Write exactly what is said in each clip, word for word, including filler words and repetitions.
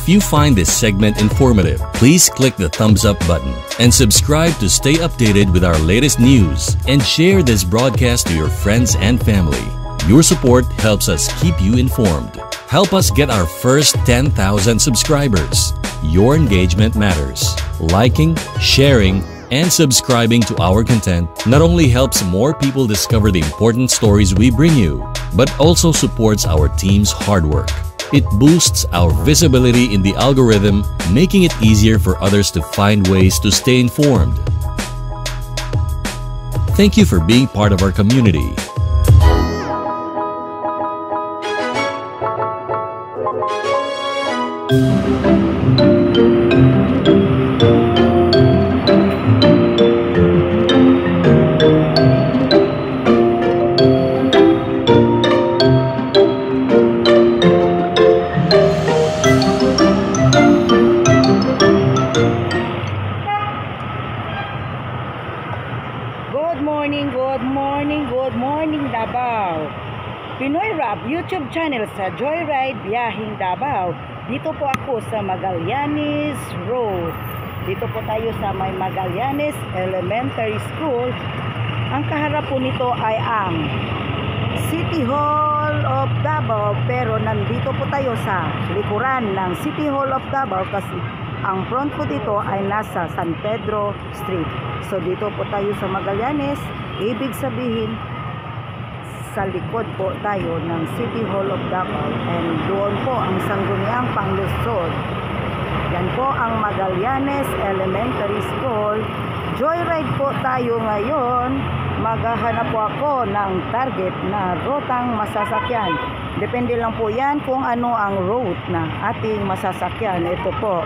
If you find this segment informative, please click the thumbs up button and subscribe to stay updated with our latest news, and share this broadcast to your friends and family. Your support helps us keep you informed. Help us get our first ten thousand subscribers. Your engagement matters. Liking, sharing, and subscribing to our content not only helps more people discover the important stories we bring you, but also supports our team's hard work. It boosts our visibility in the algorithm, making it easier for others to find ways to stay informed. Thank you for being part of our community. Good morning, good morning, good morning Davao. Pinoy Rap YouTube channel sa Joyride Biyahing Davao. Dito po ako sa Magallanes Road. Dito po tayo sa may Magallanes Elementary School. Ang kaharap po nito ay ang City Hall of Davao, pero nandito po tayo sa likuran ng City Hall of Davao kasi ang front po dito ay nasa San Pedro Street. So dito po tayo sa Magallanes, ibig sabihin sa likod po tayo ng City Hall of Davao, and doon po ang sangguniang panglusod. Yan po ang Magallanes Elementary School. Joyride po tayo ngayon. Maghahanap po ako ng target na rotang masasakyan. Depende lang po yan kung ano ang route na ating masasakyan. Ito po.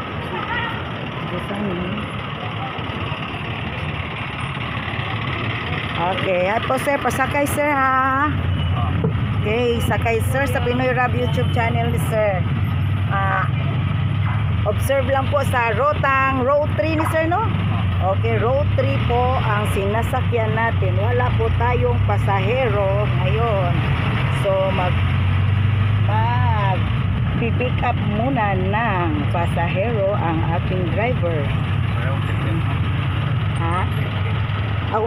Okay, at po sir, pasakay sir ha. Okay, sakay sir sa Pinoy Rap YouTube channel ni sir. Ah, observe lang po sa rotang road three ni sir, no? Okay, road three po ang sinasakyan natin. Wala po tayong pasahero ngayon. So mag mag pick up muna ng pasahero ang ating driver. Ha? Oh.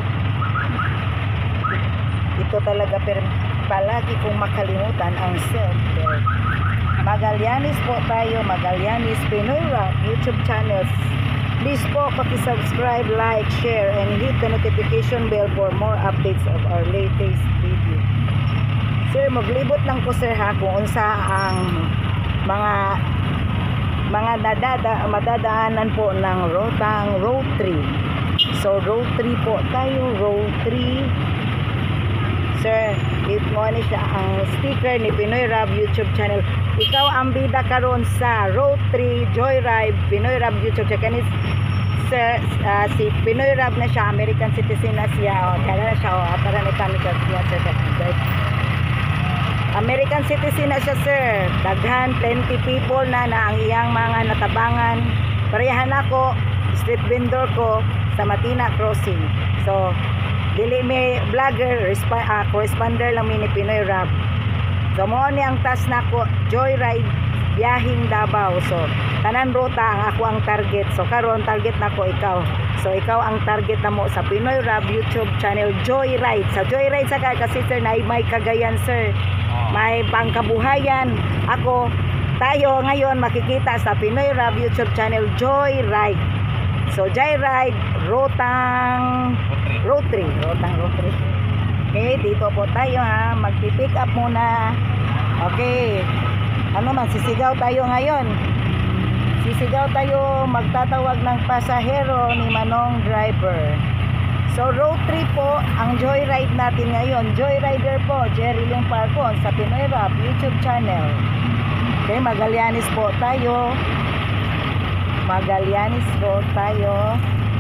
Ito talaga, pero palagi kong makalimutan ang self-care. Magallanes po tayo, Magallanes Pinoy Rap YouTube channels. Please po paki-subscribe, like, share, and hit the notification bell for more updates of our latest video. Sir, maglibot lang po sir ha kung unsa ang mga mga nadada, madadaanan po ng rotang road three. So road three po tayo, road three. Sir, if mo ni siya ang sticker ni Pinoy Rap YouTube channel. Ikaw ang bida karon sa road three Joyride Pinoy Rap YouTube channel. Sir, uh, si Pinoy Rap na siya, American citizen na siya. O, kaya na siya, o, para na kami siya, sir. American citizen na siya, sir. Daghan, plenty people na na ang iyang mga natabangan. Parehan ako, street vendor ko sa Matina Crossing. So, dili may vlogger, uh, corresponder lang mini Pinoy Rap. So mo ni ang task nako, Joyride Biyahing Davao. So tanan ruta ang ako ang target. So karon target nako ikaw. So ikaw ang target namo sa Pinoy Rap YouTube channel Joyride. Sa Joyride sa kasi sir na may kagayan sir. May pangkabuhayan. Ako tayo ngayon makikita sa Pinoy Rap YouTube channel Joyride. So Joyride rotang road three, rotang road three. Okay, dito po tayo ha, magpi-pick up muna. Okay, ano man, sisigaw tayo ngayon. Sisigaw tayo, magtatawag ng pasahero ni Manong driver. So road three po ang joyride natin ngayon. Joyrider po, Jerry Ling Parcon sa Pinoy Rap YouTube channel. Okay, Magallanes po tayo. Magallanes po tayo.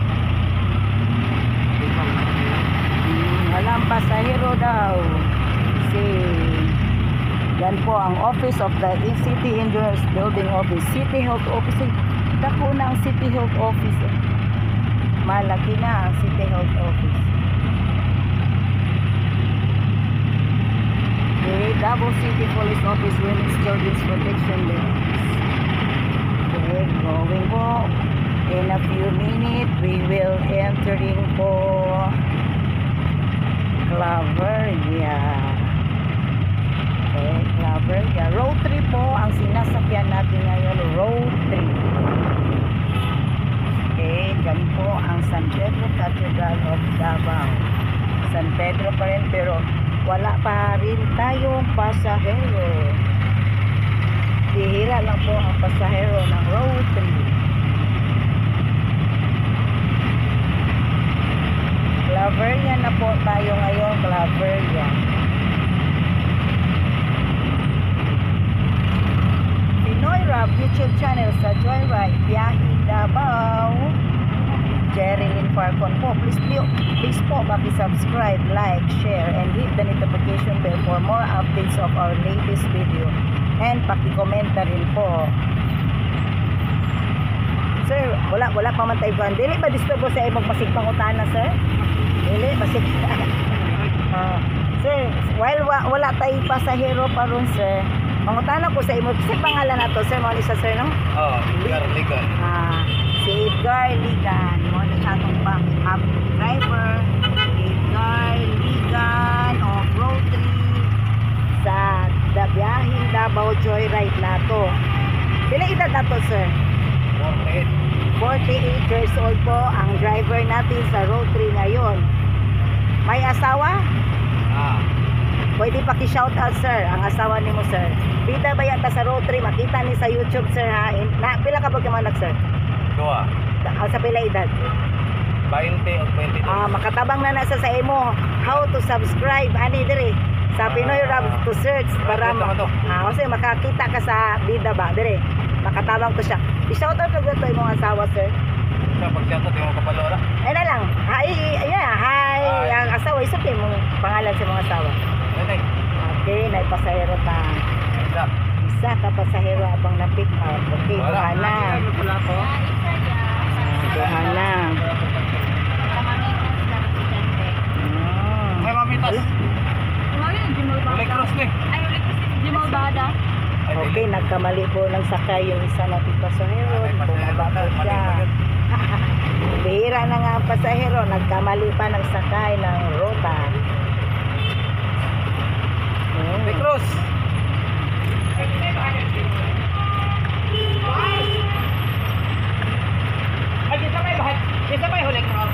Walang pasahero daw. Si yan po ang office of the City Endurance Building Office, City Health Office. Ito po na ang City Health Office. Malaki na ang City Health Office. Okay, Davao City Police Office, Women's Children's Protection League. going home. In a few minutes, we will entering po Claveria. Okay, Claveria. Road trip po ang sinasakyan natin ngayon. Road trip. Okay, dyan po ang San Pedro Cathedral of Davao. San Pedro pa rin pero wala pa rin tayong pasahero. Bihira lang po ang pasahero ng road trip. Claveria na po tayo ngayon, Claveria. Pinoy Rob YouTube channel sa Joyride, Biyahe Davao. Jerilyn Farcon po. Please, please po, subscribe, like, share, and hit the notification bell for more updates of our latest video. And paki-comment na rin po. Sir, wala, wala pa man tayo. Dili ba disturbo sa imong masigpang utana, sir? Dili, masig... uh, sir, while wa, wala tayo pasahero pa ron, sir, mangutana ko sa imo. Kasi pangalan na to, sir, mga isa, sir, no? Oo, oh, Edgar Ligan. Ah, si Edgar Ligan. Mga na atong pang up driver. Edgar Ligan of road trip sa Biyaheng Davao Joyride na to. Pila edad na to, sir? forty-eight. forty-eight years old po ang driver natin sa road trip ngayon. May asawa? Ah, Pwede paki-shoutout, sir, ang asawa ni mo, sir. Bida ba yata sa road trip? Makita ni sa YouTube, sir, ha? Na, pila ka pagkamanak, sir? dua. Ah, sa pila edad? twenty o twenty-two. Ah, makatabang na nasa sa imo. How to subscribe, ani dire? Sa Pinoy Rap to search para Ito, ito. ah, kasi makakita ka sa bida ba, dire. Makatabang to siya. I-shoutout ko to imong asawa, sir. Sa pag-shoutout yung kapalora. Ay na lang. Hi, ayan, hi. Hi. Ang asawa, isa pa mong pangalan sa mga asawa. Nanay. Okay, na pasahero ta. Isa. Isa ka pasahero abang na pick up. Okay, Wala. Johanna. Wala ko. Johanna. May mamitas. Ulit cross ni. Okay, nagkamali po ng sakay yung isa nating pasahero. Bumaba po siya. Bihira na nga ang pasahero. Nagkamali pa ng sakay ng rota. May cross. Ay, kita may bahat. Kita may huli cross.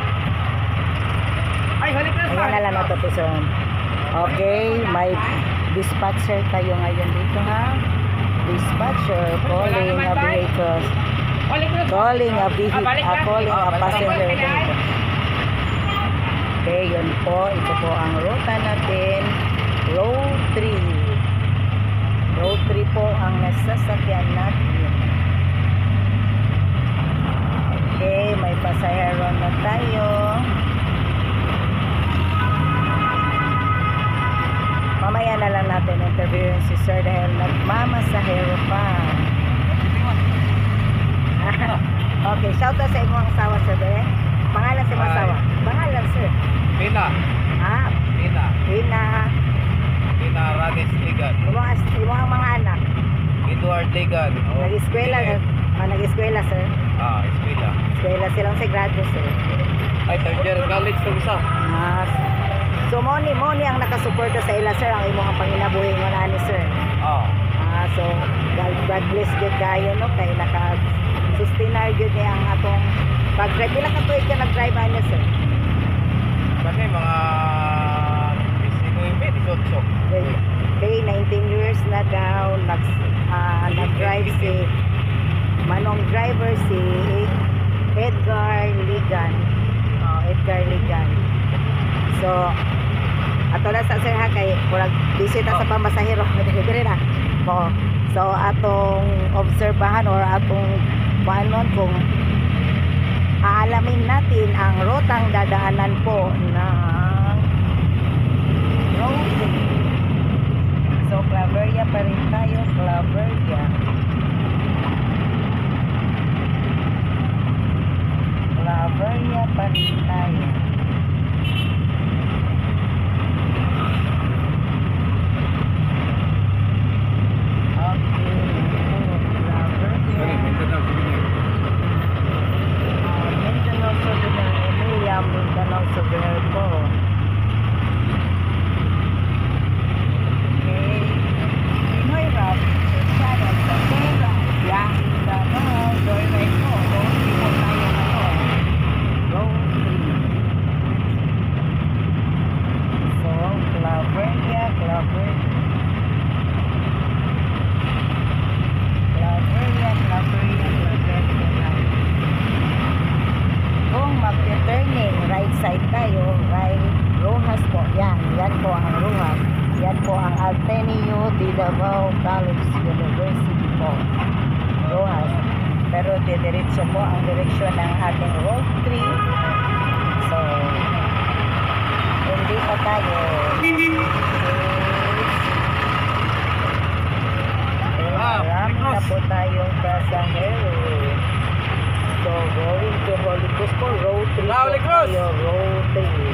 Ay, huli cross. Ayan na lang natutuson. Okay, may dispatcher tayo ngayon dito, ha? Dispatcher calling a vehicle. Calling a vehicle. Uh, calling a passenger vehicle. Okay, yun po. Ito po ang ruta natin. Road three. Road three po ang nasasakyan natin. Okay, may pasahero na tayo. Mamaya na lang natin interviewin si Sir dahil nagmamasahero pa. Okay, shout out sa imong asawa, sir. Eh? Pangalan sa imong Hi. asawa. Pangalan, sir. Pina. Ah, Pina. Pina. Pina Rades Ligan. Imong, as- imong mga anak. Edward Ligan. Oh, Nag-eskwela. Pina. Ah, nag-eskwela, sir. Ah, eskwela. Eskwela silang si grado, sir. Ay, third year college to isa. Ah, so, mo ni, mo ni ang nakasuporta sa ila, sir. Ang imong panginabuhi mo na ni, sir. Ah. Ah, so God, God bless good kayo, no, kay naka sustainer gyud niya ang atong pag-drive. Pila ka tuig ka nag-drive ano, sir? Kasi mga eighteen, Well, okay, nineteen years na daw nag ah, nag-drive si manong driver si Edgar Ligan. Oh, Edgar Ligan. So ato na sa sir ha kay murag busy ta sa pamasahero. Dire na. Oo. So atong obserbahan or atong panon kung aalamin natin ang rotang dadaanan po ng road. So Claveria pa rin tayo, Claveria. Claveria pa rin tayo. Okay, Claveria. Clover. Claveria, Claveria, Claveria. Kung mag-turning, right side tayo, right, Rojas po. Yan, yan po ang Rojas. Yan po ang Ateneo de Davao College University po. Rojas. Pero didiretso po ang direksyon ng ating road three. So, hindi pa tayo. Marami na po tayong pasahero. So, going to Holy Cross po, road three po tayo, road three.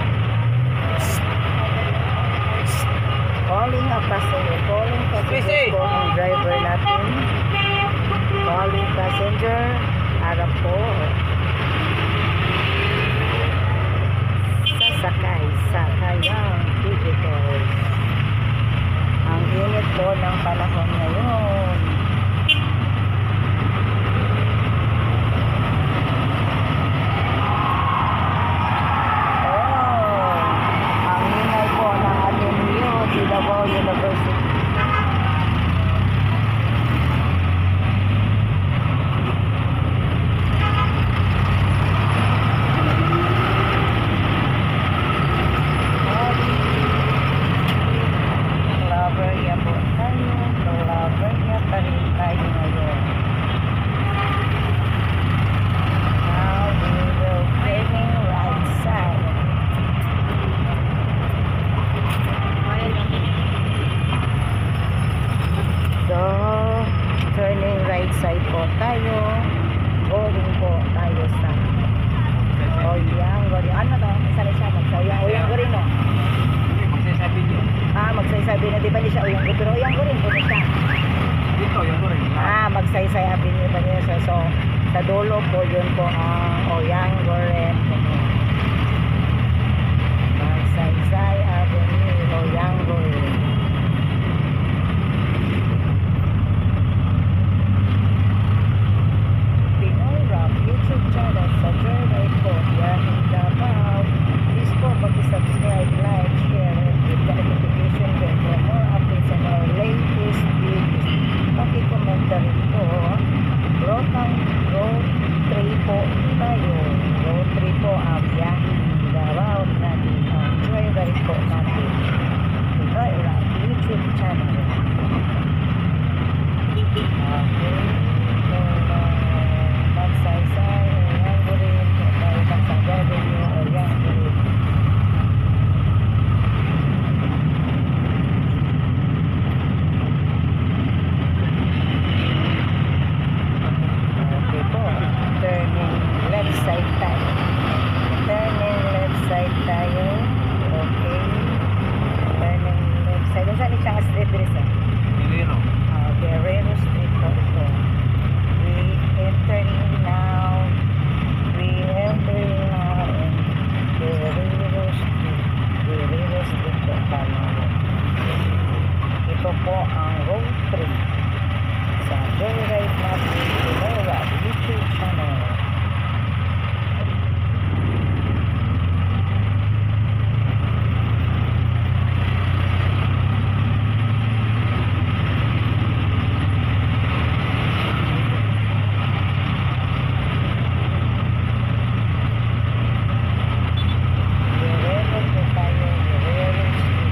Calling a passenger, calling passenger po ang driver natin. Calling passenger, harap po. Sasakay, sakayang vehicles. Ang init po ng panahon ngayon. Oh, ang ingay po ng Ateneo de Davao University. Claveria po tayo, Claveria pa rin tayo ngayon. Now we will turning right side. So, turning right side po tayo. Going po tayo sa Oyang Gorin. Ano to? Isa na siya, magsayang Oyang Gorin no? Magsasabi niyo. Ah, magsaysay na di ba niya siya Oyang Gorin? Pero Oyang Gorin po siya. Dito, yung ko rin. Ah, magsaysay avenue pa niya siya. So, sa dulo po yun po ang Oyang Gorin. Magsaysay avenue, Oyang Gorin. Pinoy Rock YouTube channel sa Journey po. Yan ang Davao. Please po, mag-subscribe, like, share, and hit the notification bell for more updates on our latest videos. Paki-comment na rin po. Rotang Road three po tayo. Road three po ang biyahe Davao natin. Ang joyride po natin. Pinoy Rock YouTube channel. Okay. So, uh, magsaysay, Oyang Gorin. Tayo magsagado nyo, Oyang Gorin. Okay po. Turning left side tayo. Turning left side tayo. Okay. Turning left side. Saan siyang street dress eh? Pilero. Uh, Guerrero Street po ito. We entering now. We entering now in Guerrero Street. Guerrero Street po tayo. Ito po ang road three. Sa joyride natin, Pinoy Rock YouTube channel. Guerrero po tayo, Guerrero Street.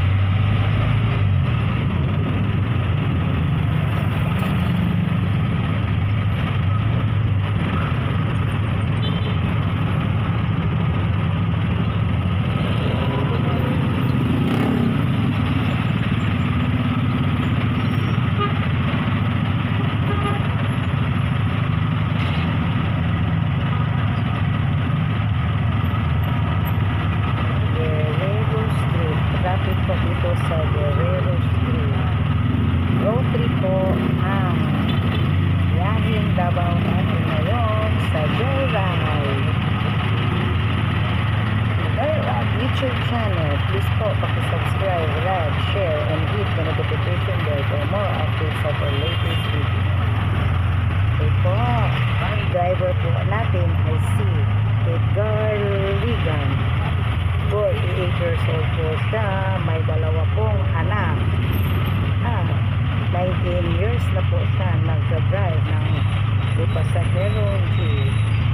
Guerrero Street. Traffic po dito sa Guerrero Street. Road three po ang biyaheng Davao natin ngayon sa Joyride. Pinoy Rock YouTube channel. Please po, pakisubscribe, like, share, and hit the notification bell for more updates of our latest video. Okay po. Driver po natin ay si Edgar Ligan. forty-eight years old po siya. May dalawa pong anak. years na po siya nag-drive ng pasahero jeep.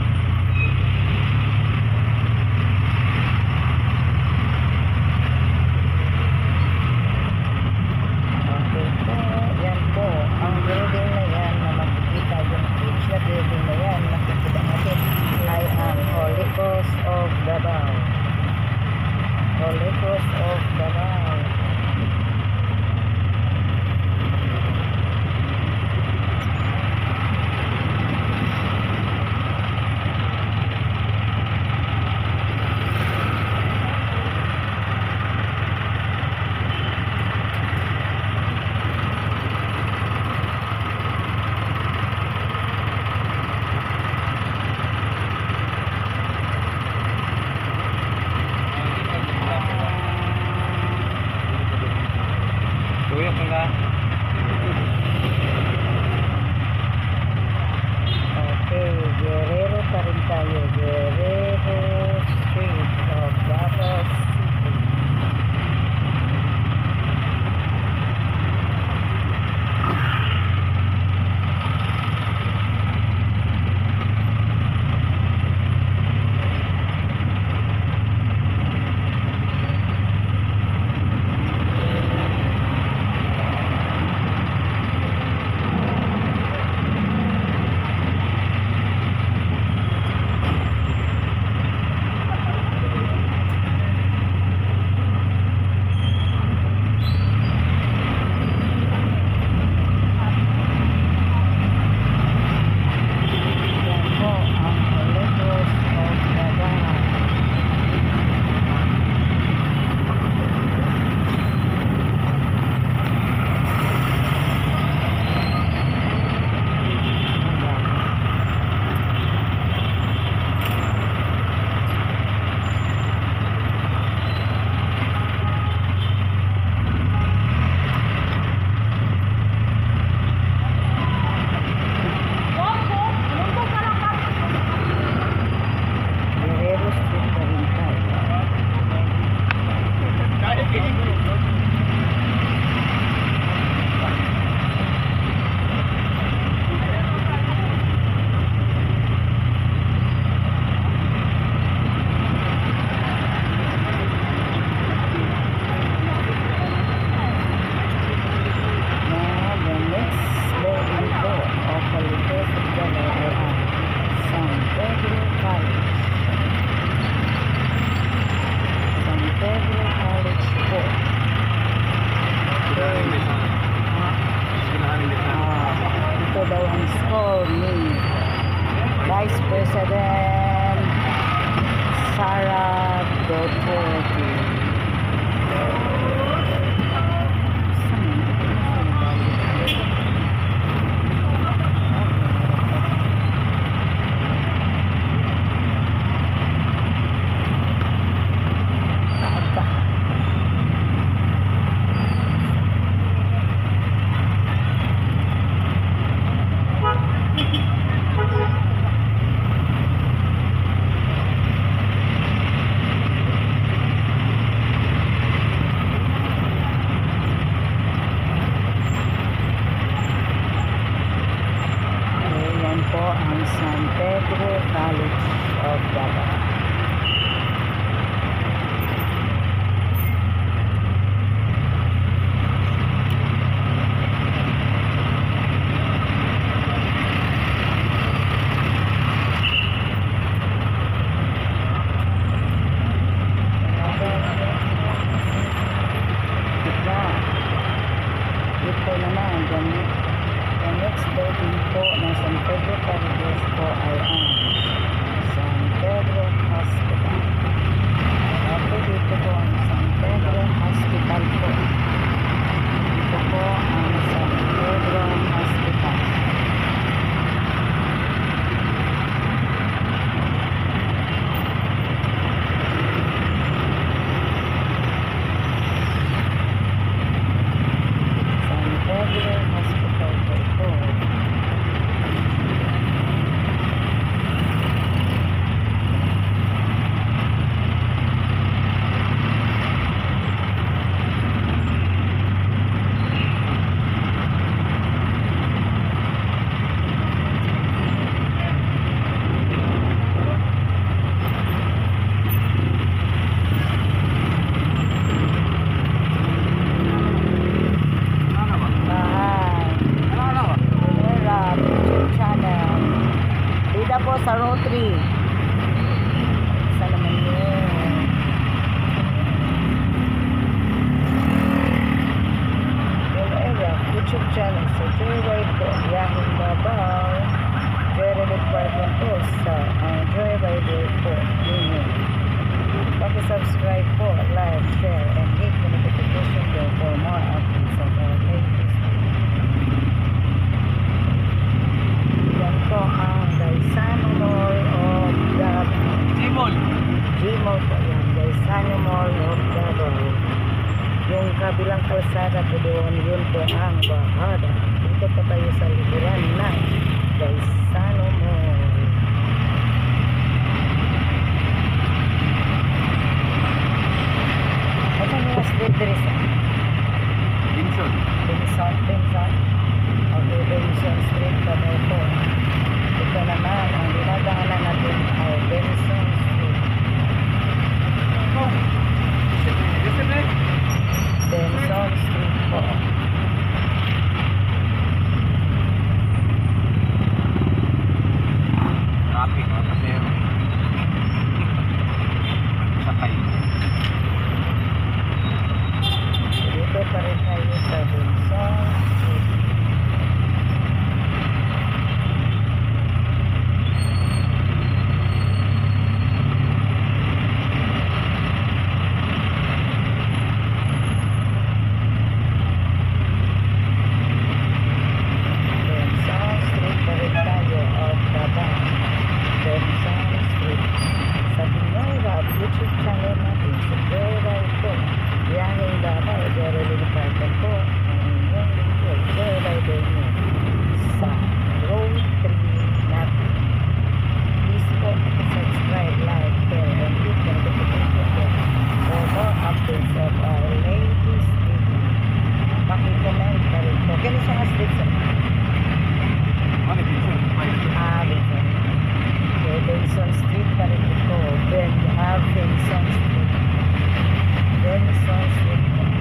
Okay po, yan po ang building na yan na makikita yung bridge na building na yan makikita natin ay ang Holy Cross of Davao. Holy Cross of Davao. Okay, Guerrero pa rin tayo. Guerrero Street of Davao City. Vice President Sara Duterte. San Pedro College of Davao. Ito naman, ganito. The next building po ng San Pedro College po ay ang San Pedro Hospital. Tapos dito po ang San Pedro Hospital po. Dito po ang San Pedro Hospital. San Pedro Hospital po ito. share, and hit the notification bell for more updates of our latest video. Yan po ang Gaisano Mall of Davao. Jimol. G-Mall po yan, Gaisano Mall of Davao. Yung kabilang kalsada po doon, yun po ang Bahada. Dito po tayo sa likuran ng Gaisano Mall. Ano yung street there is? Binson. Benson, Benson. Okay, Benson Street pa na ito. Ito naman, ang dinadaanan natin ay Benson Street. Oh. Discipline. Benson Street po. Traffic, oh, kasi sakay. Dito pa rin tayo sa Benson Street. Benson Street pa rin tayo of Davao. Benson Street. Sa Pinoy Rap YouTube channel natin, subscribe po. Biyaheng Davao, Geraldine Parton po. Ang inyong lingkod, Geraldine nyo sa row three natin. Please po, subscribe, like, share, and hit the notification bell for more updates of our latest video. Pakicomment pa rin po. Kaya siya nga street sa Ano, Binson? Ah, Benson. Okay, Benson Street pa rin ito. Ben, ah, Benson Street. Benson Street.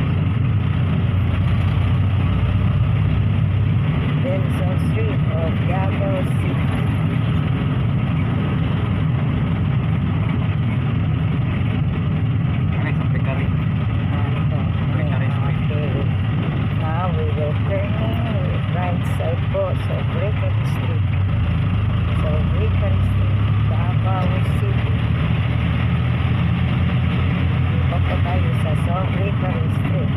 Benson Street of Davao City. Ano, sa Pekari. Ah, ito. Precary Street. Okay. Now we will turning right side po sa Precary Street. So, Precary Street, Davao City. Dito po tayo sa So Precary Street.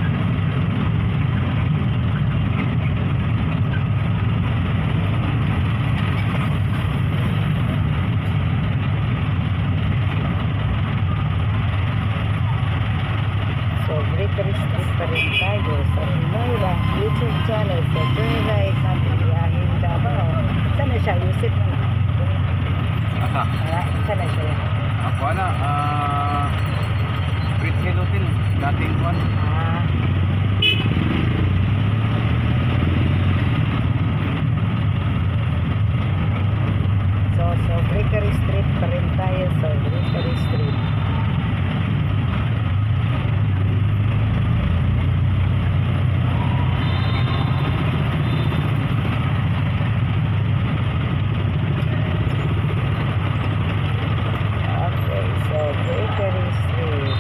So, Precary Street pa rin tayo sa Pinoyra YouTube channel sa Joyride natin Biyaheng Davao. Saan na siya? Yusip na na. Asa? Ah, saan na siya? Ako na, ah... Great Hill Hotel. Dating one. Ah, so, so Precary Street pa rin tayo sa Precary Street. Okay, so Precary Street.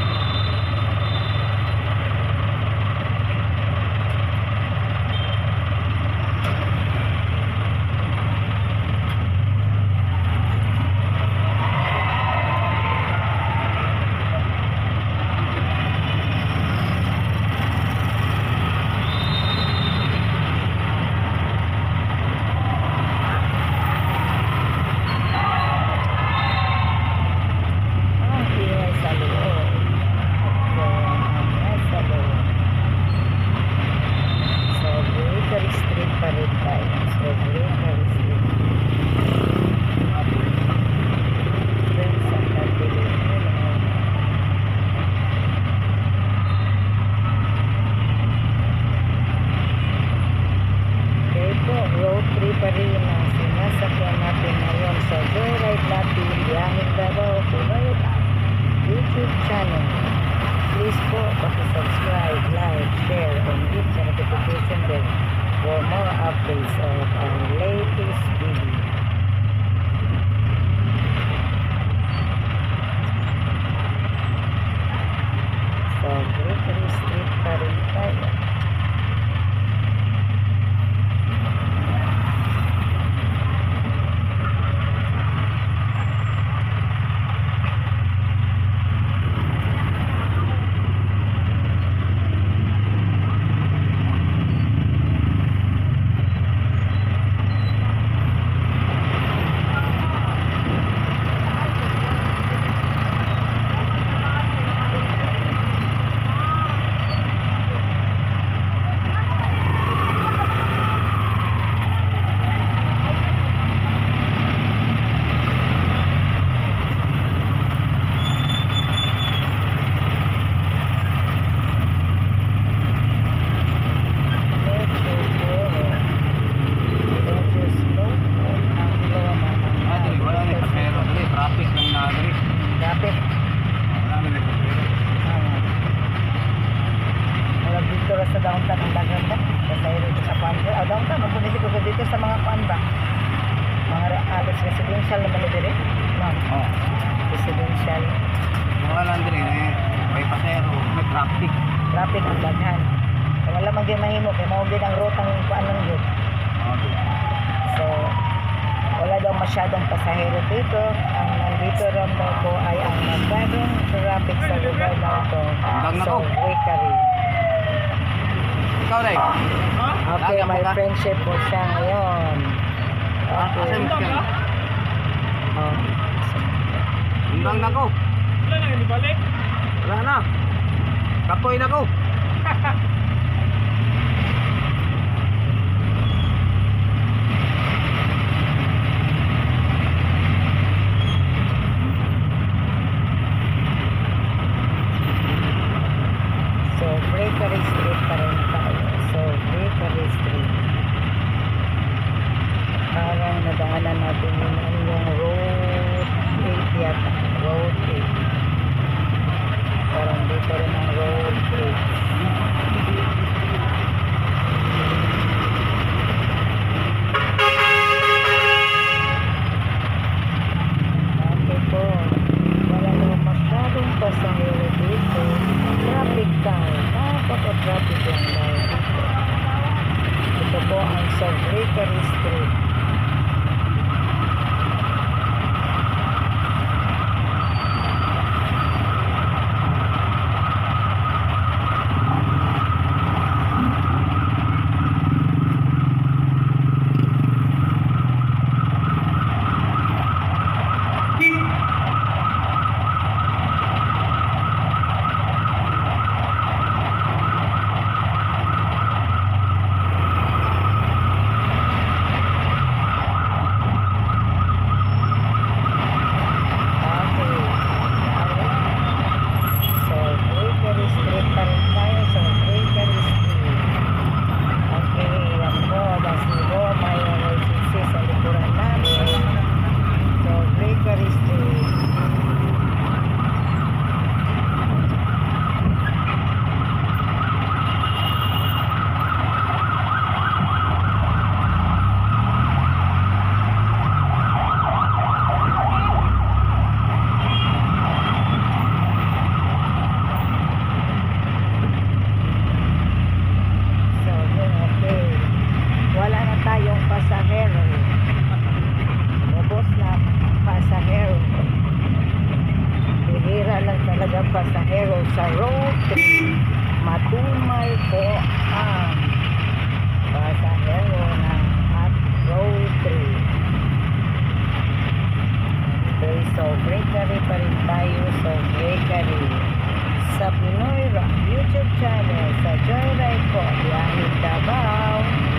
Ang ingay sa loob. Okay, ang nasa loob. So, Precary Street pa rin tayo. So, Precary Street. Then, sa tabiling nila. Okay po, road three pa rin ang sinasakyan natin ngayon sa Joyride natin, Biyaheng Davao, Pinoy Rap YouTube channel. Please po, paki-subscribe, like, share, and hit the notification bell for more updates of our latest video. So, Precary Street pa rin tayo. sa downtown ang dagan ba? Pasahero dito sa kuan. Ah, downtown, magpunta dito ko dito sa mga kuan ba? Mga alas residential naman na dire. Ma'am, Oh. residential. Mga lang din eh. May pasero, may traffic. Traffic ang daghan. Kung wala man gyud mahimo kay mao gyud ang rotang kuan ng gyud. Oh, So, wala daw masyadong pasahero dito. Ang nandito rin daw po ay ang nagdadong traffic sa lugar na ito. Hanggang na So, to. bakery. Ikaw, Day. Okay, Hanggang may mo ka? friendship po siya ngayon. Ah, Okay. asan mo siya? Oh. Hanggang na ko. Wala na yung balik. Wala na. Kapoy na ko. So, Bakery Street pa rin tayo. So, Bakery Street. Parang nadaanan natin yun ang yung Road eight yata. Road eight. Parang dito rin ang Road eight. Okay po. Wala naman masyadong pasahero dito. Traffic time. Napaka-traffic lang tayo dito. Ito po ang sa Bakery Street. Pasahero sa Road three. Matumay po ang pasahero ng at Road three. Okay, so Bakery pa rin tayo. So Bakery sa Pinoy Rock YouTube channel sa Joyride po, Biyahing Davao.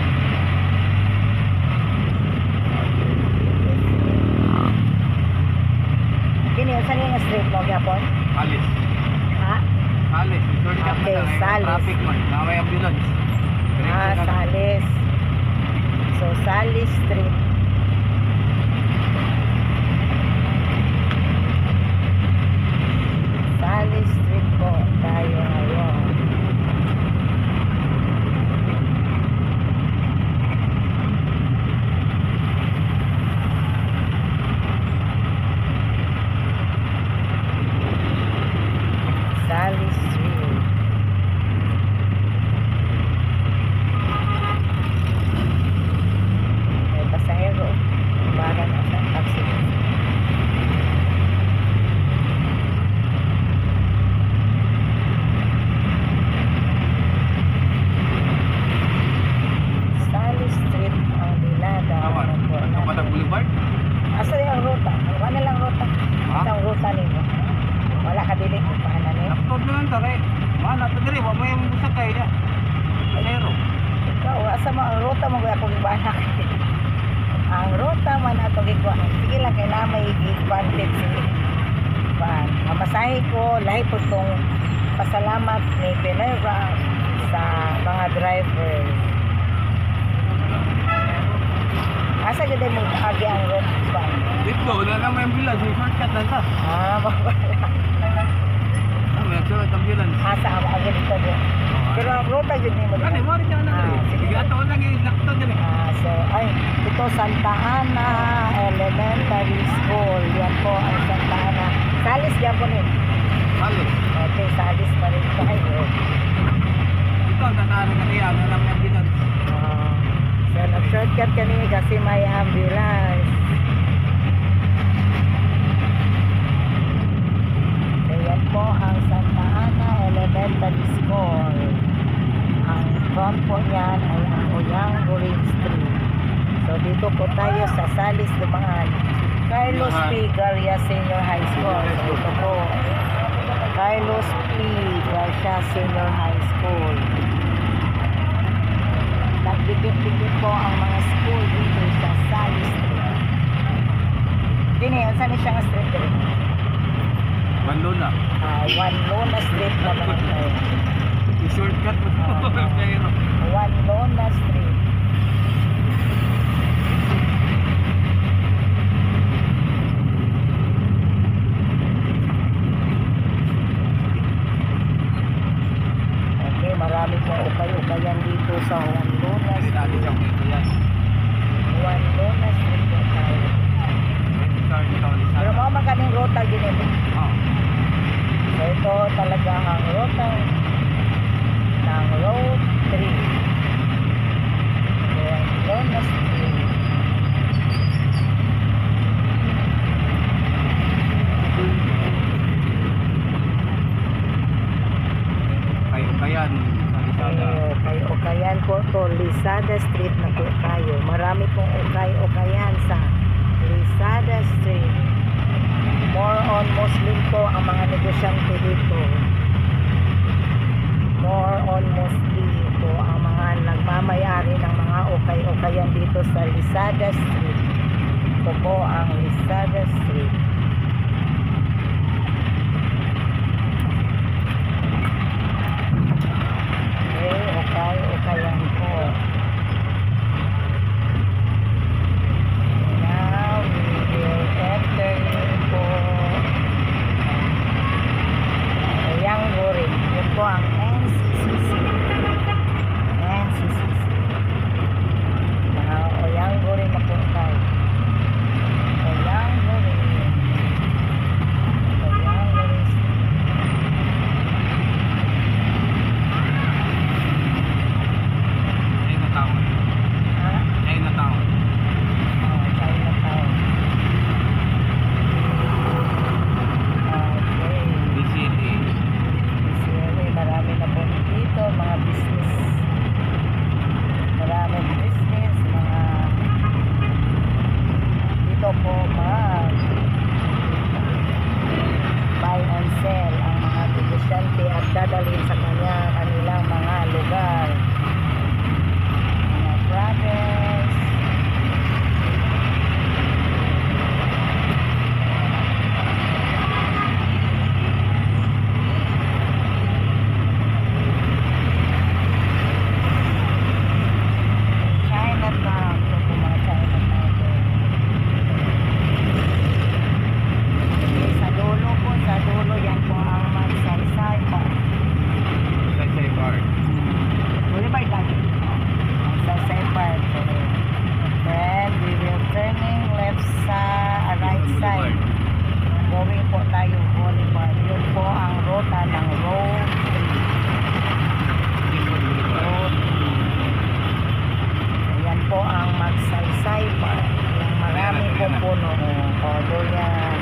Kini, saan yung street mo, Gapon? Alis. Ha? Alis. Sorry ka Okay, man lang. Salis. Traffic man. Na may ambulance. Ah, Diretso na. Salis. So, Salis Street. Salis Street po tayo ngayon. Salis Street. May pasahero. Para na sa taxi. Salis Street ang dilada. Tama. Ito pa na boulevard? Asa yung ruta? Ano lang ruta? Ha? Ito ang ruta nito. Wala ka dili kung paano niyo. Laptop na lang ta kay. Mana ta diri wa mo yung busak kay ya. Pasero. Ikaw, asa mo ang ruta mo kaya kung ibanak. Ang ruta man ato gikuha. Sige lang kay na may advantage si Pan. Mamasahe ko, lahi po itong pasalamat ni Pinoy Rock sa mga driver. Asa ganda mo agi ang road ba? Dito na lang may ambulance. May shortcut lang ta. Ah, mawala. Ah, may shortcut ambulance. Asa ang agi dito. Pero ang road ruta yun ni mo. Ano, mo rin yan Ah, na. sige. Sige, ato lang yung lakto dyan eh. Ah, so, ay, ito Santa Ana Elementary School. Yan po ang Santa Ana. Salis yan po rin. Balik. Okay, salis pa rin tayo. Ito ang tataanan ka niya. Ano lang yung binan. Ah, so, nag-shortcut kami kasi may ambulance. So, yan po ang Santa Ana Elementary School. Ang front po niyan ay ang Oyang Green Street. So, dito po tayo sa Salis Dumaan. Carlos P. Garcia Senior High School. So, ito po. Carlos P. Garcia Senior High School. Nagdikit-dikit po ang mga school dito sa Salis Street. Dini, saan siya nga street dito? Bandona. Ah, Juan Luna Street naman tayo. I-shortcut mo. Pero. Juan Luna Street. Okay, marami po ukay-ukayan dito sa Juan Luna Hindi natin Street. siyang ito yan. Juan Luna Street po tayo. Car ito. Pero mga magaling rota ginito. Oh. So ito talaga ang rota ng Road three. Juan Luna Street. Kayo kayan. Salisada. Kayo, kayo ukayan po to, Lisada Street na po tayo. Marami pong ukay-ukayan sa Lisada Street. More on Muslim po ang mga negosyante dito. More on Muslim po ang mga nagmamayari ng mga ukay-ukayan dito sa Lisada Street. Ito po ang Lisada Street. Okay, ukay-ukayan po. Now, we will enter po Oyang Goring. Yun po ang N C C C. N C C C. Mga Oyang Goring na po tayo. Oyang Goring. Oyang Goring. Chinatown. Ha? Chinatown. Oh, Chinatown. Okay. D C L A. Kasi marami na po dito, mga business. Marami business, mga dito po mga buy and sell ang mga negosyante at dadalhin sa kanya kanilang mga lugar. Mga brothers. Chinatown. Ito po mga Chinatown po. Okay, sa dulo po, sa dulo yan po ang Magsaysay Park. Saysay Park. Boulevard lagi. Magsaysay Park. Then we will turning left sa uh, right side. Going po tayo Boulevard. Yun po ang rota ng Road three. Road three. Ayan po ang Magsaysay Park. Yung marami po puno. O, doon.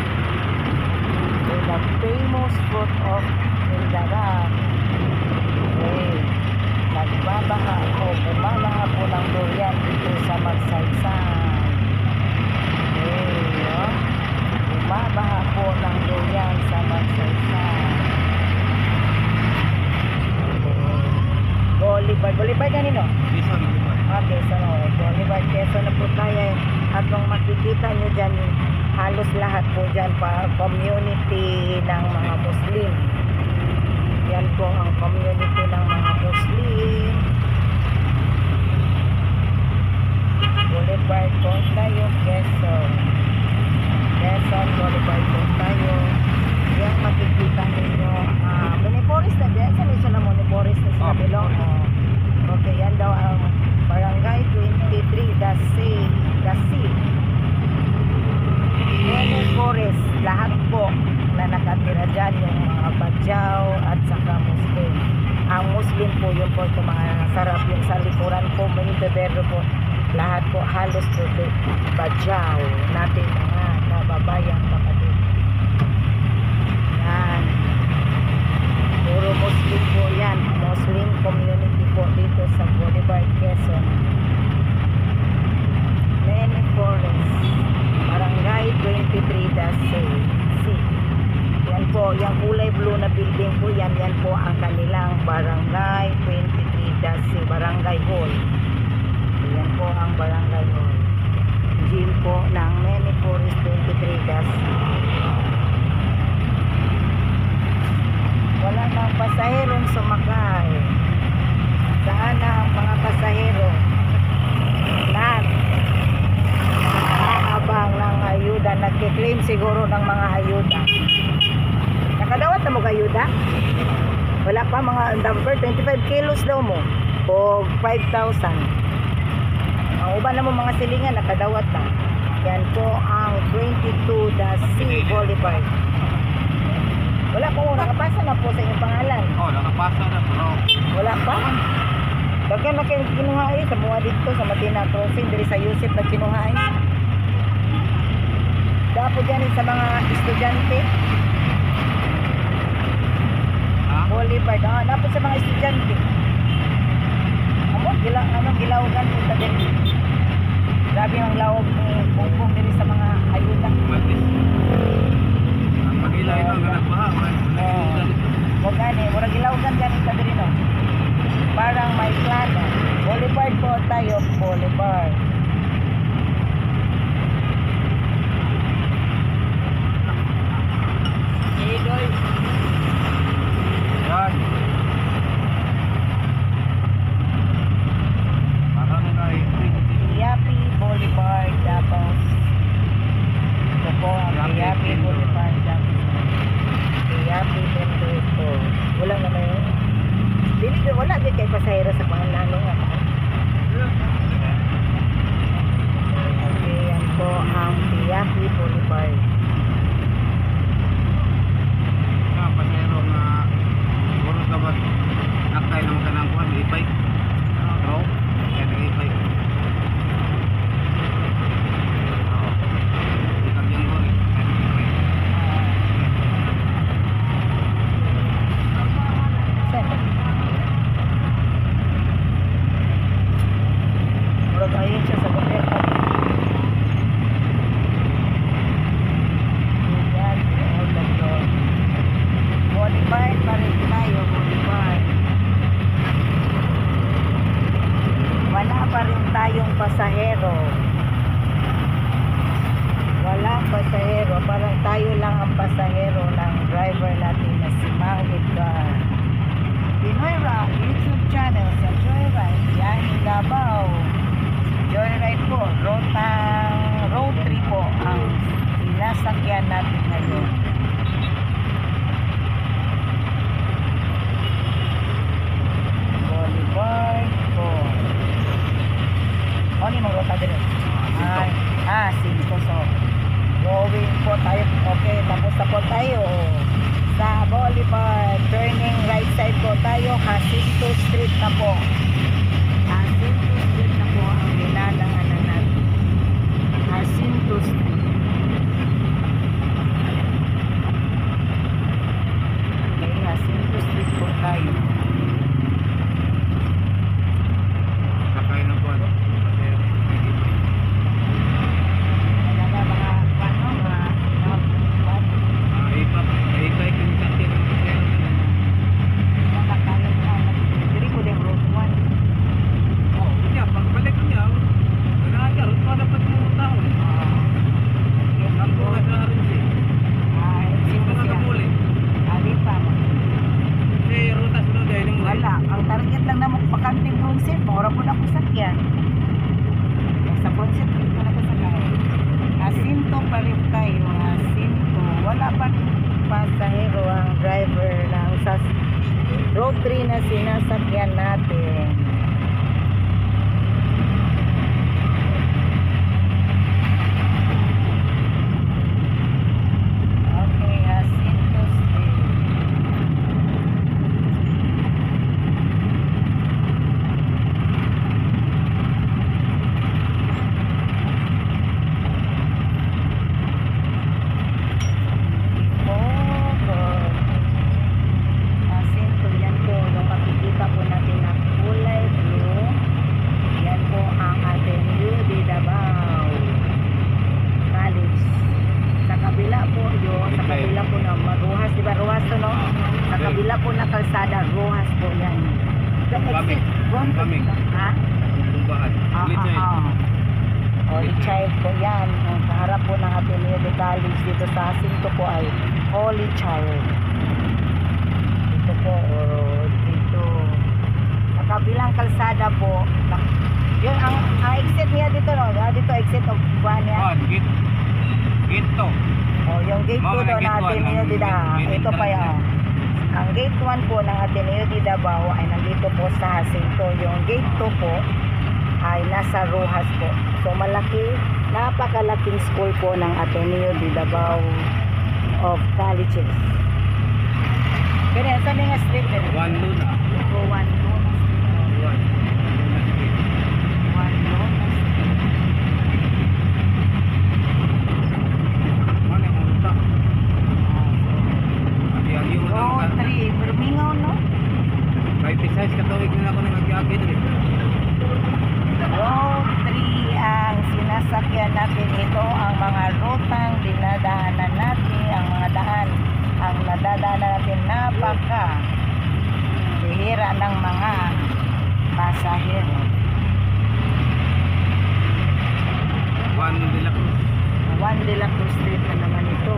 The famous fruit of Mindanao. Okay. Nagbabaha po, bumalaha po ng durian dito sa Magsaysay. Okay, no? Bumabaha po ng durian sa Magsaysay. Okay. Boulevard. Boulevard na nino? Quezon. Okay, so no, Boulevard Quezon na po tayo. At kung makikita nyo dyan, halos lahat po dyan pa community ng mga Muslim. Yan po ang community ng mga Muslim. Boulevard po tayo, Quezon. Quezon, Boulevard po tayo. Yan makikita ninyo. Uh, Moniforest na dyan. Saan isa na Moniforest na sa Oh, Bilong? po yung po ito mga sarap yung sa likuran po Monteverde po lahat po halos po Badyaw natin mga kababayan kapatid. Yan puro Muslim po yan, Muslim community po dito sa Boulevard, Quezon. Many Forest Barangay twenty-three C. Yan po, yung kulay blue na building po yan, yan po ang kanilang Barangay twenty-three C, Barangay Hall. Yan po ang Barangay Hall. Gym po ng Many Forest twenty-three C. Wala nang pasaherong sumakay. Saan na ang mga pasahero? Lahat nakakabang ng ayuda, nagkiklaim siguro ng mga ayuda. Nakadawat na mo ayuda? Wala pa mga number, twenty-five kilos daw mo o five thousand. Ang uban na mo mga silingan nakadawat na. Yan po ang twenty-two C Boulevard. Wala po, nakapasa na po sa inyong pangalan. Oh, nakapasa na bro. Wala pa? Bagyan na kayo kinuhain sa mga dito sa Matina Crossing, diri sa Yusip na kinuhain. Dapat dyan sa mga estudyante. Ha? Boulevard, ah, dapat sa mga estudyante. Amo, gila, ano, gilawagan po sa diri. Grabe ang lawag ng bumbong diri sa mga ayuda. Matis. Ang pag-ilay no, ganag baha. Oo. Huwag gani, murag gilawagan gani sa diri no. Parang may plano. Boulevard po tayo, Boulevard. Idoy. Yan. Parang nga Yapi Boulevard, tapos ito po ang Yapi Yapi Boulevard. Boulevard, tapos Yapi Boulevard po. Wala na na yun. Dili ko, wala din kay pasahero sa pangalan nga. Okay, yan po ang Yapi Boulevard. nga pasero nga siguro ka ba naktay naman ka ng kuhan, e-bike. Bro, kaya nag-e-bike. Oo. Ikat yung gori, kaya nag-e-bike. Saan? Murag ayun siya sa gobyerno. Yan, all the door. Boulevard pa rin tayo, Boulevard. Wala pa rin tayong pasahero. Walang pasahero. Parang tayo lang ang pasahero ng driver natin na si Mang Edgar. Pinoy Rock YouTube channel sa Joyride. Yan, Davao. Joyride po. Road, road trip po ang sinasakyan natin ngayon. Boulevard po. O, ni mga rota din. Ay, ah, cinco. So, going po tayo. Okay, tapos na po tayo. Sa Boulevard, turning right side po tayo. Jacinto Street na po. Jacinto Street na po ang nilalanganan natin. Jacinto Street. Okay, Jacinto Street po tayo. Sakay na kuhan. Pasero. Wala na mga, ano, mga, mga, mga, Ah, e-bike. E-bike yung kasi ng pasero. mga kanan na. Diri ko din road one. Oh, kanya, pagbalik niya, nanaga, rin pa dapat mga tao. Ang bukas na rin siya. Ay, Hindi sino pa siya? nakabuli. Ali pa. Kasi rutas no dahil yung Wala. Ang target lang naman pakanting concept. Mura po na po sakyan. Sa concept, hindi ko na po sakyan. Jacinto pa rin tayo. Jacinto. Wala pa rin pasahero ang driver ng sa road three na sinasakyan natin. Okay, Jacinto Street. yung Coming. exit. Front Coming. Ha? Bumbahan. Ah, Ulit siya eh. ah, ah. Holy Child po yan. Ang kaharap po ng Ateneo de College dito sa Jacinto po ay Holy Child. Dito po, oh, dito. Sa kabilang kalsada po, na, yun, ang, ang exit niya dito, no? Ah, dito, exit of buwan niya. Ah, gate. Gate to. Oh, yung gate Mga two doon gate ng one, Ateneo ang de Davao. main Ito pa entrance yan. Ang gate one po ng Ateneo de Davao ay nandito po sa Jacinto. Yung gate two po ay nasa Rojas po. So malaki, napakalaking school po ng Ateneo de Davao of Colleges. Kaya sa mga street din. One Luna. Ito, one Luna Street. One. Luna Street. One Luna Street. Ano yung ruta? Ah, Agi-agi mo so, na. road three, Bermingaw, no? Kahit size katawig na ako ng agi-agi dito. Road three ang sinasakyan natin. Ito ang mga rutang dinadaanan natin, ang mga daan ang nadadaanan natin. Napaka bihira ng mga pasahero. One de la Cruz. Juan de la Cruz Street na naman ito.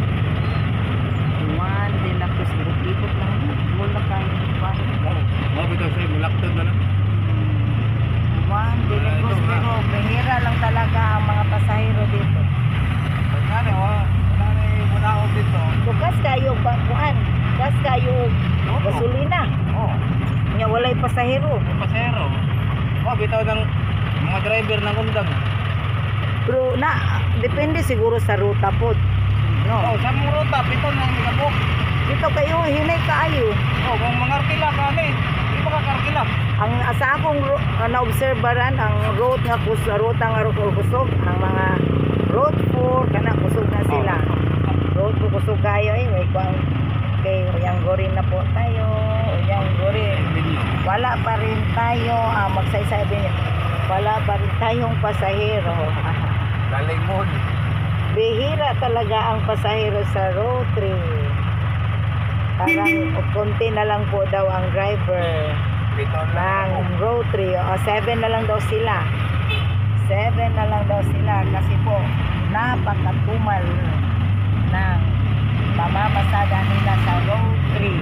Juan de la Cruz. Ikot lang. Mula kayo. Oh, bitaw sa'yo. Mulaktod na lang. Juan de la Ah, ito Cruz. nga. Pero bihira lang talaga ang mga pasahero dito. Pagkano, oh. Wala na yung munaog dito. Bukas kayo, Juan. Bukas kayo. Oo. Gasolina. Oh. Nga walay pasahero. Yung pasero. Oh, bitaw ng mga driver ng undang. Pero na, depende siguro sa ruta po. No. Oh, sa mong ruta, pito na yung kabuk. Dito kayo, hinay kaayo. Oh, kung mangarkila ka na eh. Hindi ba kakarkila? Ang sa akong ro- uh, naobserbaran ang road nga kus ruta nga ro- kusog, ang mga road four kana kusog na sila. Road po kusog kayo eh, may kuang kay yang gorin na po tayo, yang gorin. Wala pa rin tayo, ah, magsaysabi niya. Wala pa rin tayong pasahero. Galing mo. Bihira talaga ang pasahero sa road three. Parang konti na lang po daw ang driver Pito na. ng road three. O seven na lang daw sila. seven na lang daw sila kasi po napakatumal ng pamamasada nila sa road three.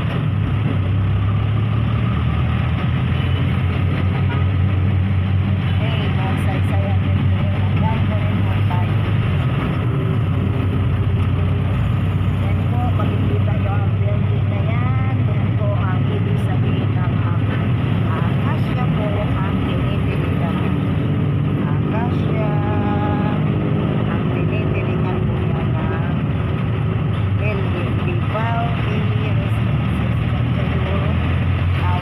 Hey, mga saysayan din po. Hanggang ko rin po tayo. Yan po, makikita nyo ang building na yan. Yan po ang ibig sabihin ng Acacia po ang tinitiligan. Acacia ang tinitiligan po yan ng building. Vivaldi Residences. Um,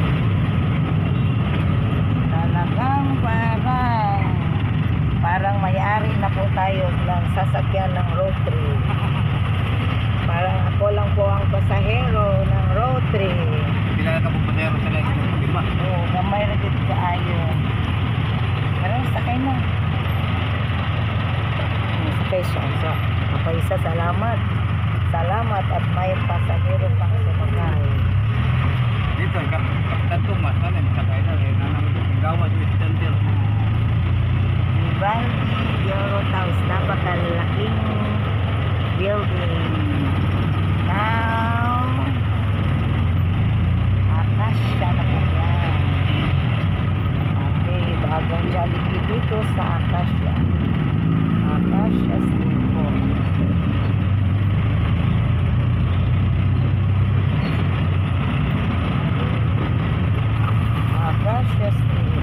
talagang parang parang may-ari na po tayo ng sasakyan ng road three. Parang ako lang po ang pasahero ng road three. Hindi na ka po pasero sa lang. Di ba? Oo, gamay na dito kaayo. Pero sakay na. Hmm, Sakay siya. So, kapaisa, salamat. Salamat at may pasahero pang sumakay. Dito, Kapitan Tomas, ano yung sakay na rin. Gawas with Denver. Vivaldi Eurohouse, napakalaking building. Now, Acacia na po yan. Okay, bagong Jollibee dito sa Acacia. Acacia Street po. Acacia Street.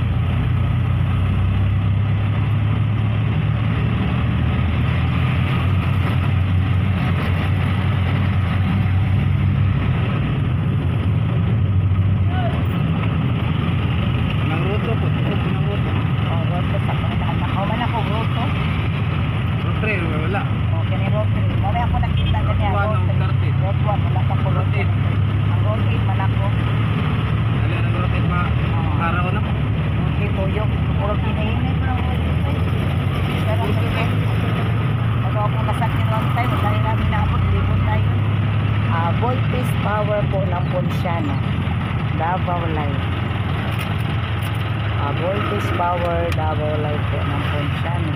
Nang ruto po. Nang ruto. Oh, road to sa kanila. Ako man ako road to. Rutre, wala. Oh, kani road three. Mamaya ako nakita ganyan. Road one Road ang three. thirty. Road one, wala pa po road eight. Ang road eight man ako. Dali na rutin ma. Araw na. Road eight po yung puro kinahinay ko ng road eight. Pero sige. Pag ako nasakyan lang tayo, dahil namin naabot, libot tayo. Ah, Voltis Power po ng Ponciano. Davao Line. uh, voltage power Davao Light po ng Ponciano.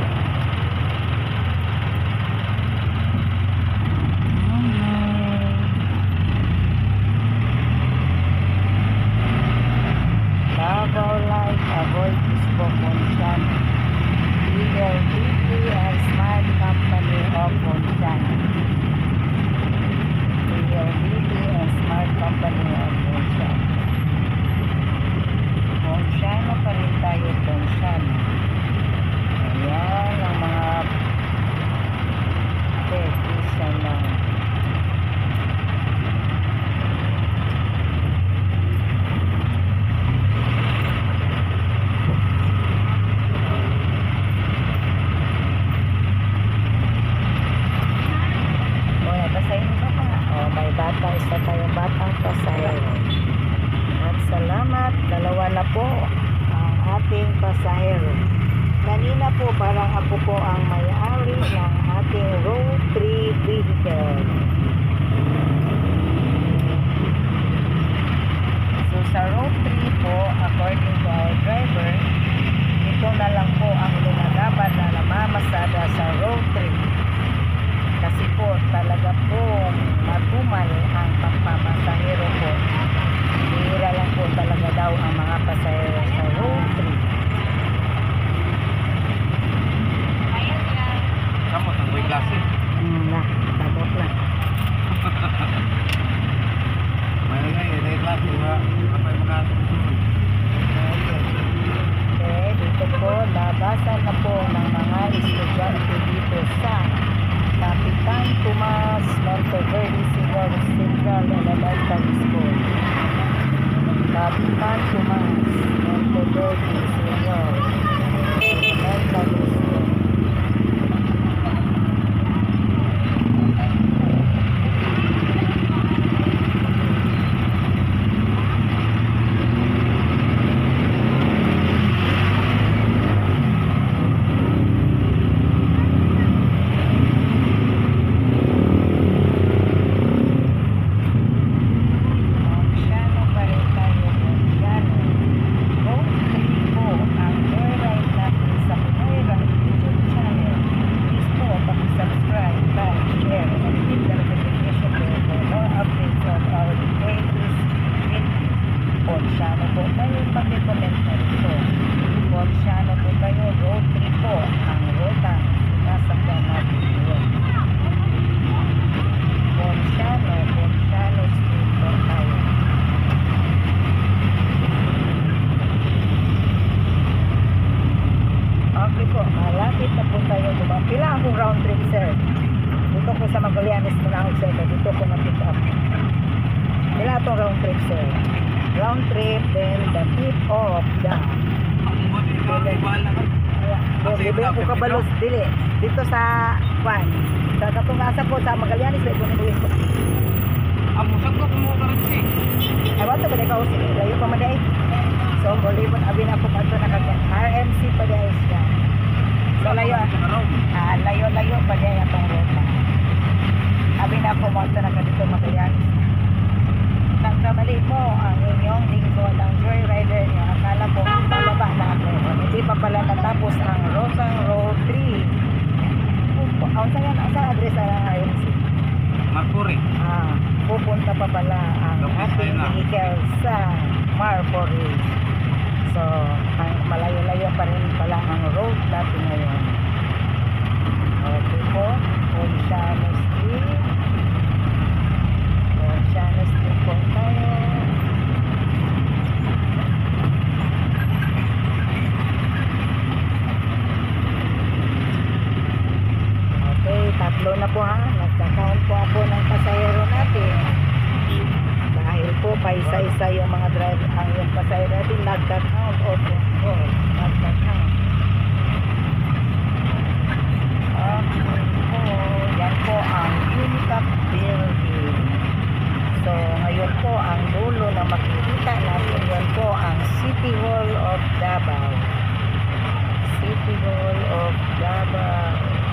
Davao Light, uh, voltage po Ponciano. P L D T and Smart Company of Ponciano. P L D T and Smart Company of Ponciano. Ponciano pa rin tayo, Ponciano. Ayan ang mga technician lang. Bata, isa tayong batang pasahero. At salamat, dalawa na po ang ating pasahero. Kanina po parang ako po ang may-ari ng ating road three vehicle. So sa road three po, according to our driver, ito na lang po ang lumalaban na namamasada sa road three. Kasi po talaga po matumal ang pagpamasahero po. Bihira lang po talaga daw ang mga pasahero sa road three. Kamu sa buhay klase. Hmm, na, tabot na. May nga yun, ay klase ba? Kapay makasusunod. Okay, dito po, labasan na po ng mga estudyante dito sa Kapitan Tomas Monteverde Senior Central Elementary School. Kapitan Tomas Monteverde Senior Elementary School. Ponciano po kayo, pag-commentar ito. Ponciano po kayo, road three po, ang ruta sinasakyan natin ito. Ponciano, Ponciano Street po tayo. Okay po, malapit na po tayo lumang. Pila akong round trip, sir? Dito ko sa Magallanes na ako, sir. Dito ko na-pick up. Pila itong round trip, sir? Round trip, then the tip of the Ang buti ka, may bahal na ka. Bibili ko kabalos dili dito sa Juan. Sa katong asa po sa Magallanes ay kuno ko. Ang musag ko kung mo karatsi. Ay wato ba ka usi layo pa maday. So bolibon abi na ko pato na kag R M C pa day siya. So layo ah layo-layo pa day atong ruta. Abi na ko mo na kag dito Magallanes. Nagkamali po ang inyong lingkod, ang joyrider niyo. Akala po, bababa na ako. Hindi pa pala natapos ang Rosang Road three. Ang saan sa address ng R M C? Marpuri. Ah, pupunta pa pala ang ating vehicle sa Marpuri. So, ang malayo-layo pa rin pala ang road natin ngayon. Okay po, Ponciano Street. Ponciano Street po tayo. Okay, tatlo na po ha. Nagka-count po ako ng pasahero natin. Dahil po pa isa-isa yung mga driver, ang yung pasahero natin nagka-count. Okay, oh, nagka-count. Okay po, yan po ang Unicap Building. So, ngayon po, ang dulo na makikita natin, yan po ang City Hall of Davao. City Hall of Davao.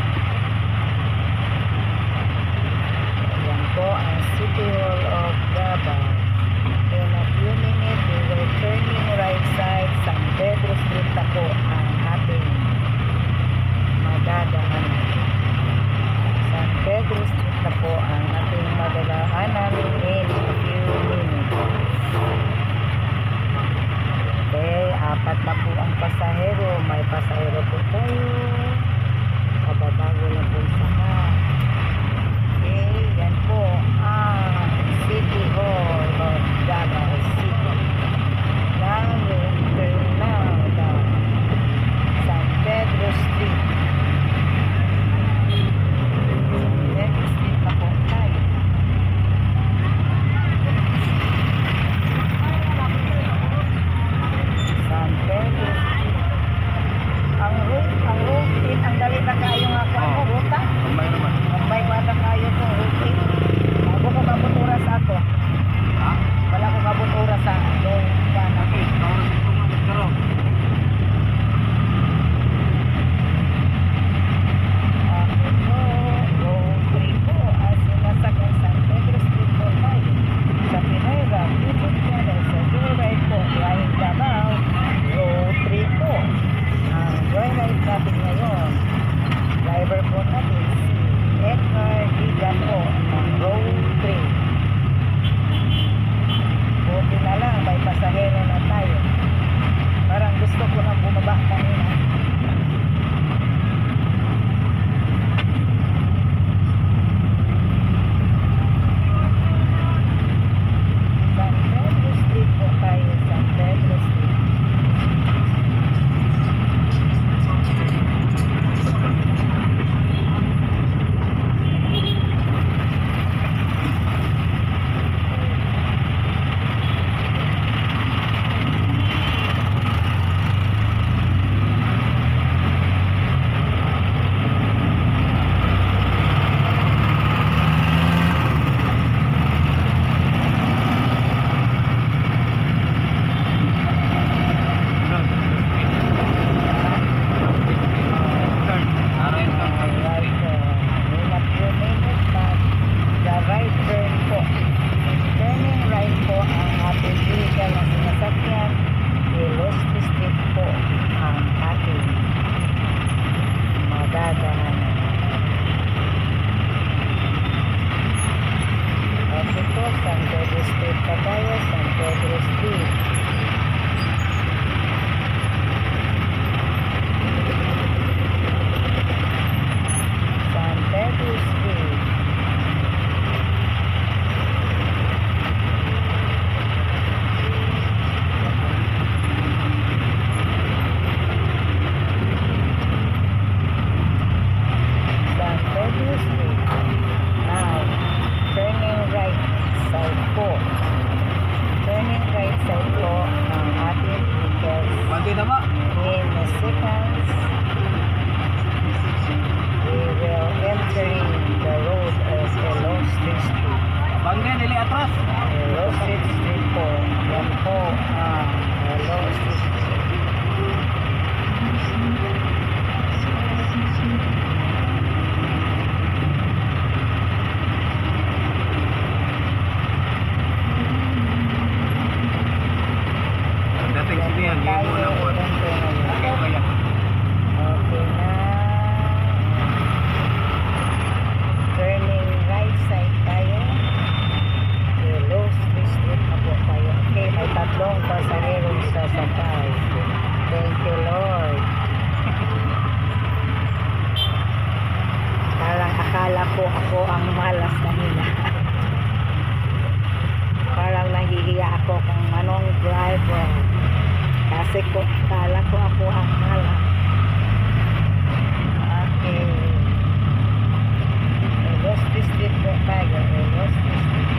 Yan po ang City Hall of Davao. In a few minutes, we will turning right side, San Pedro Street. pasahero, may pasahero po tayo. Kababago na po sa okay, yan po ang City Hall of Davao City. Now we enter now the San Pedro Street. San Pedro Street na po tayo. San Pedro Street. Ang route, ang route, ang dali na kayo nga ko ako, ruta. Kumbay naman. Kumbay ko ata kayo ko, route. Ako ko kabot oras ato. Ha? Wala ko kabot oras sa doon. Okay, oras ito nga. Pero, Ako po, road three po, as sinasakay San Pedro Street po tayo. Sa Pinoy Rock, YouTube channel, sa Joyride po, Ryan Davao, road three po. Ang Joyride natin ngayon, driver po natin si Edgar Diga po ng road three. Buti na lang, may pasahero na tayo. Parang gusto ko nang bumaba kanina. San Pedro Street po tayo, San Pedro Street. arayin ka. Right, uh, in a few minutes, but the right turn po. Turning right po ang ating vehicle na sinasakyan. Velocity Street po ang ating madadaanan. Okay po, San Pedro Street pa tayo, San Pedro Street. San Pedro Street. San Pedro Street. Now, turning right side po. Turning right side po ang ating vehicles. Pwede na ba? In a seconds, we will entering the road of Velocity Street. Bangga, nili atras. Velocity Street po. Yan po ang Velocity Street. Dating sini yan, Tayo, game mo na po. ito na yun. Okay, kaya. Okay na. Turning right side tayo. Velocity Street na po tayo. Okay, may tatlong pasahero sa sakay. Thank you, Lord. Parang akala ko ako ang malas kanina. Parang nahihiya ako kung anong driver. Kasi ko, akala ko ako ang malas. Okay. Velocity Street po tayo. Velocity Street.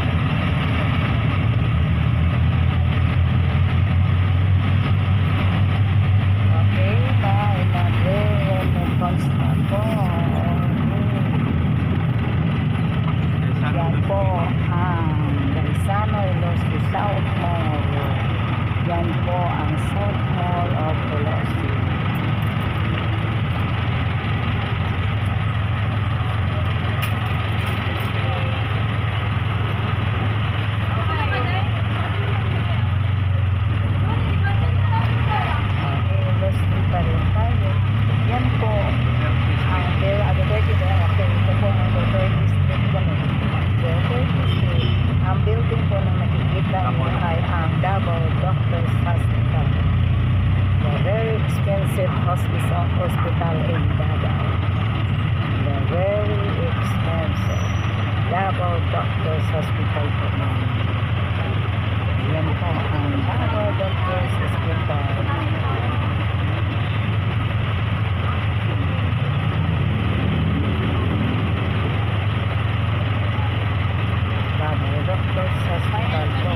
Okay, bye. Nag-roll mo constant po. Yan po ang Garisano Velocity South Mall. Yan po ang South Mall of Velocity. Okay, Velocity pa rin tayo. Yan po ang Del Albuquerque. Okay, ito po ang Albuquerque Street kami. Albuquerque Street. Ang building po na nakikita niyo ay ang Davao Doctors Hospital. The very Hospital, hospital in Davao. The very expensive Davao Doctors Hospital po namin. Yan po ang Davao Doctors Hospital. Davao Doctors Hospital po.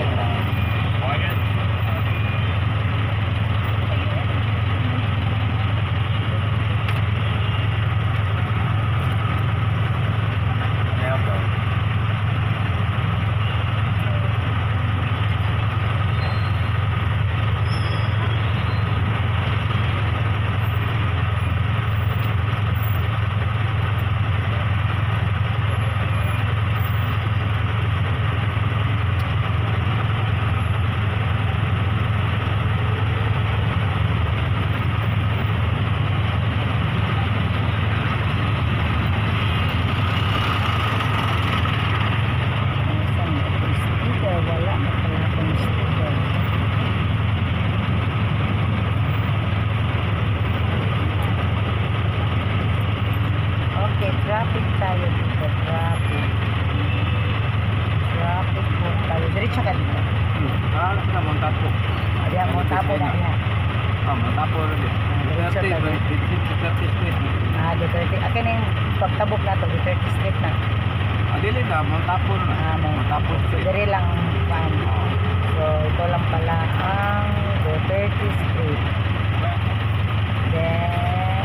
Traffic tayo dito, traffic. Traffic po tayo. Diretso ka dito. Ah, na mo tapo. Ari ang mga tapo na yan. Ah, mo tapo rin. Diretso thirty, ka thirty, thirty street. Ah, di thirty. Akin yung pagtabok na to, di thirty street na. Ah, dili na mo tapo na. Ah, may Mo tapo street. Dire lang pan. So, ito lang pala ang thirty street. Then,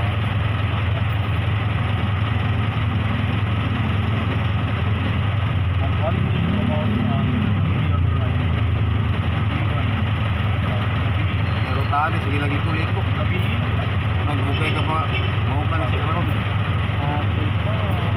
Pero tani sige lagi kulit ko. Nagbukay ka pa. Mau ka na siguro. ah, dito.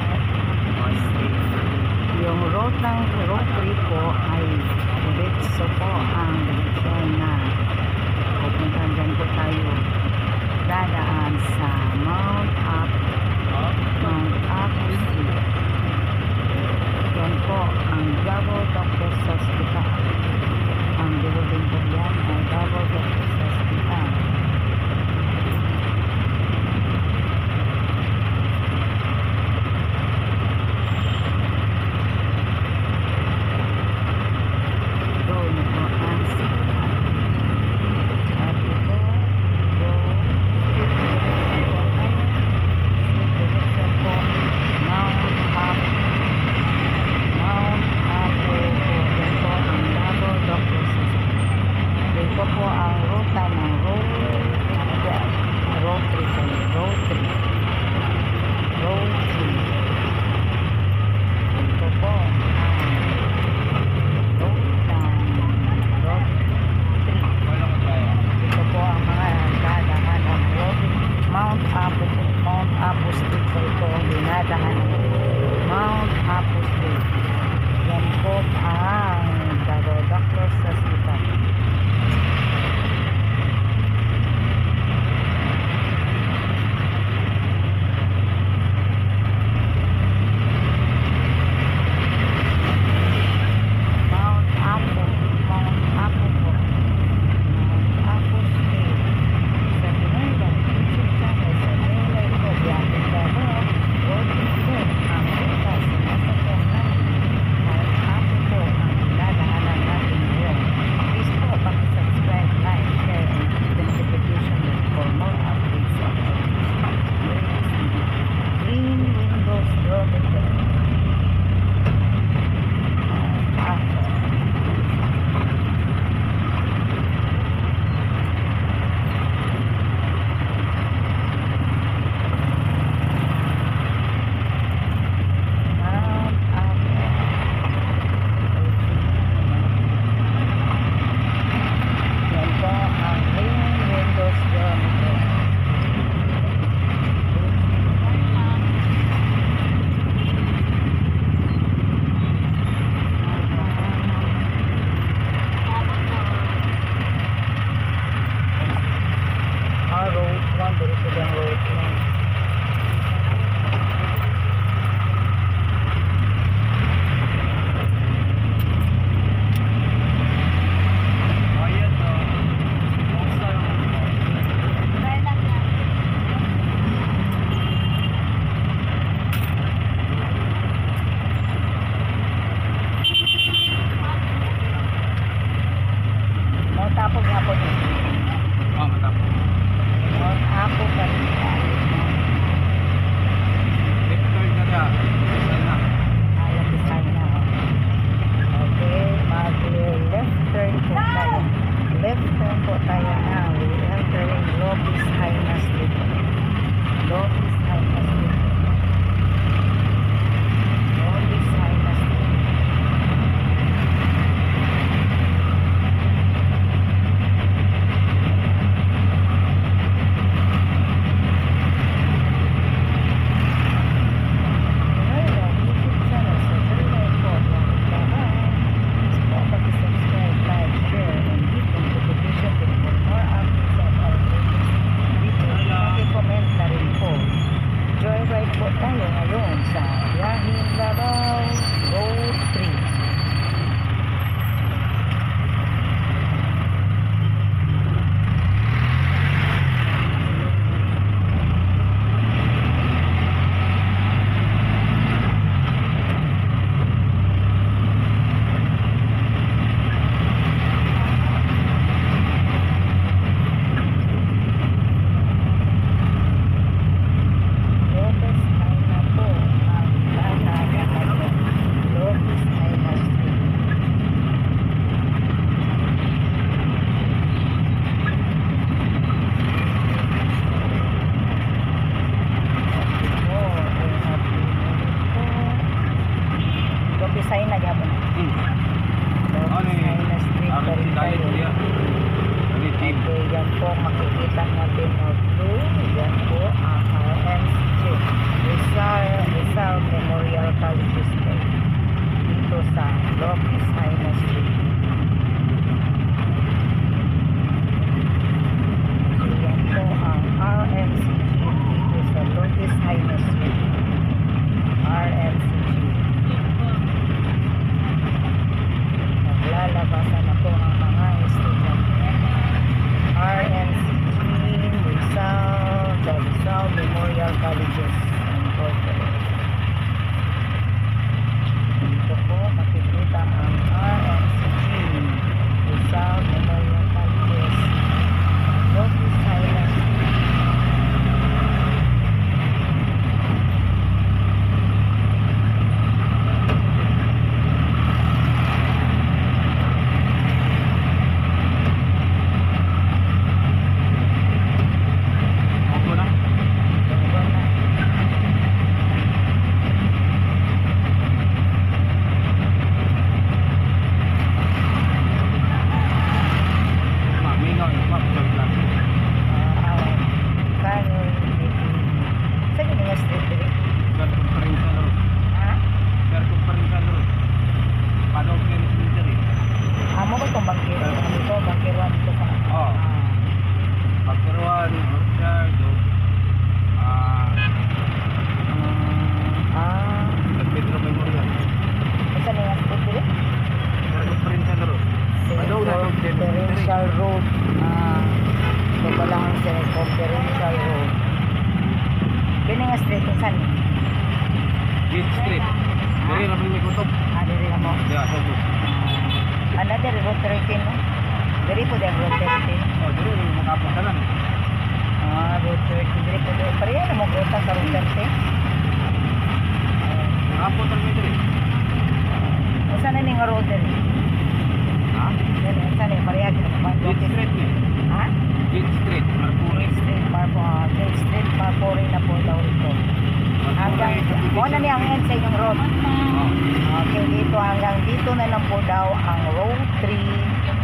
Yung road ng road trip po ay diretso po ang direksyon na pupuntahan dyan po tayo dadaan sa Mount Apo Mount Apo Street. Yan po ang Davao Doctors Hospital. Ang building po yan ay Davao Doctors Hospital. Doon po ang sikat. At ito, doon, direction po, Mount Apo. Mount Apo po. Yan po ang Davao Doctors Hospital. Dito po ang ruta ng road road trip road trip road trip. Ito po ang road ng road trip. Ito po ang mga dadahan ng road Mount Apo po. Mount Apo Street po ito ang dinadahan ng Mount Apo Street. Yan po ang Davao Doctors Hospital. Mount Apo, Mount Apo po. Mount Apo Street. Sa Pinayla, sa Pinayla ito, biyahe ka mo. Road trip po, ang ruta, sinasakyan natin. Mount Apo po, ang dadaanan natin ngayon. Please po, pakisubscribe, like, share, and hit the notification bell for more updates on our Green Windows Dormitory. Mount Apo. Mount Apo. Yan po ang Green Windows Dormitory. Ah, road one, diretso lang road one. nakita natin of blue. Yan po ang R M C G Rizal, Rizal Memorial College Street dito sa Lopez Haines Street. So yan po ang R M C G dito sa Lopez Haines Street. R M C G. Naglalabasan na po ang mga estudyante. R M C G Rizal, the Rizal Memorial Colleges Incorporated. Dito po makikita ang R M C G Rizal Memorial Colleges Lopez Haines. Conferential Road. Ah, ito pala ang Conferential Road. Kini nga street kung saan? Gate Street. Diri ra may kutob. Ah, diri na mo. Yeah, so good. Ano diri road thirteen no? Diri po diri road thirteen. Oh, diri rin makapon tanan. Ah, road thirteen diri po diri. Pareha na mo grota sa road thirteen. Makapon tanan diri. Kung saan na ning road diri? Ha? Diri saan ni pareha na Gate Street ni. Ha? Gate Street, Marpuri. Gate Street, Marpo, uh, Gate Street, Marpuri na po daw ito. Hanggang, mo na niya ang end sa inyong road. Okay, dito hanggang dito na lang po daw ang road three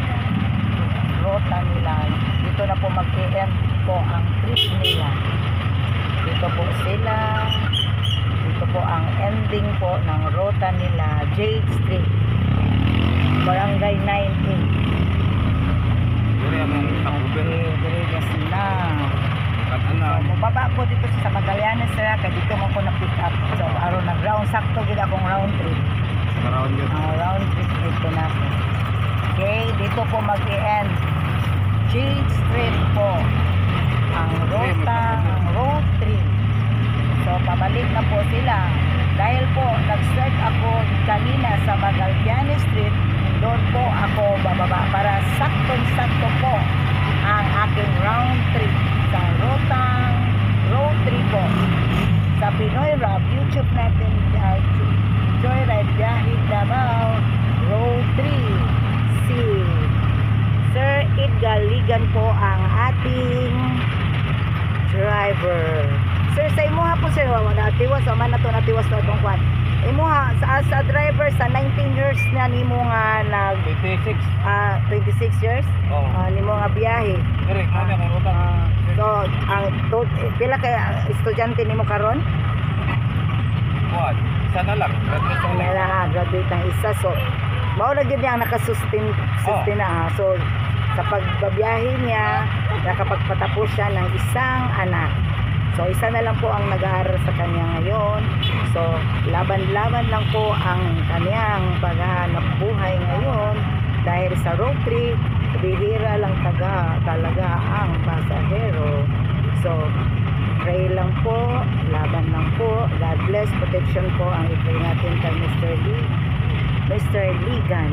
rota nila. Dito na po mag-end po ang trip nila. Dito po sila. Dito po ang ending po ng rota nila. Jade Street, Barangay nine A. Diri among takuber. Okay, diri na sila. Katanan. So, baba po dito sa Magallanes sila, kaya dito mo ko na-pick up. So, aron nag-round, sakto gila akong round trip. Around yun. Ang round trip dito na po. Okay, dito po mag-i-end. Jade Street po. Ang rota, ang road three. So, pabalik na po sila. Dahil po, nag-start ako kanina sa Magallanes Street, doon po ako bababa para saktong-sakto po ang aking round trip sa rotang road three po. Sa Pinoy Rap, YouTube natin, uh, Joyride Biyahe Davao, road three. Si Sir Edgar Ligan po ang ating driver. Sir, sa imuha po sir, wala natiwas, wala na to natiwas na itong kwan. Imuha, sa, sa driver, sa nineteen years na nimo nga nag, twenty-six. ah, twenty-six years, Oh. ah, nimo nga biyahe. Diri, kami ang ruta. Ah, so, ang, to, pila kay estudyante nimo karon? Kuan. Isa na lang. Graduate So, na lang. na ah, graduate ng isa. So, mao na gyud niya ang nakasustain sustain na. ah. So, sa pagbabiyahe niya, nakapagpatapos siya ng isang anak. So, isa na lang po ang nag-aaral sa kanya ngayon. So, laban-laban lang po ang kanyang paghahanap buhay ngayon. Dahil sa road trip, bihira lang taga, talaga ang pasahero. So, pray lang po, laban lang po. God bless, protection po ang i-pray natin kay Mister Lee. Mister Ligan.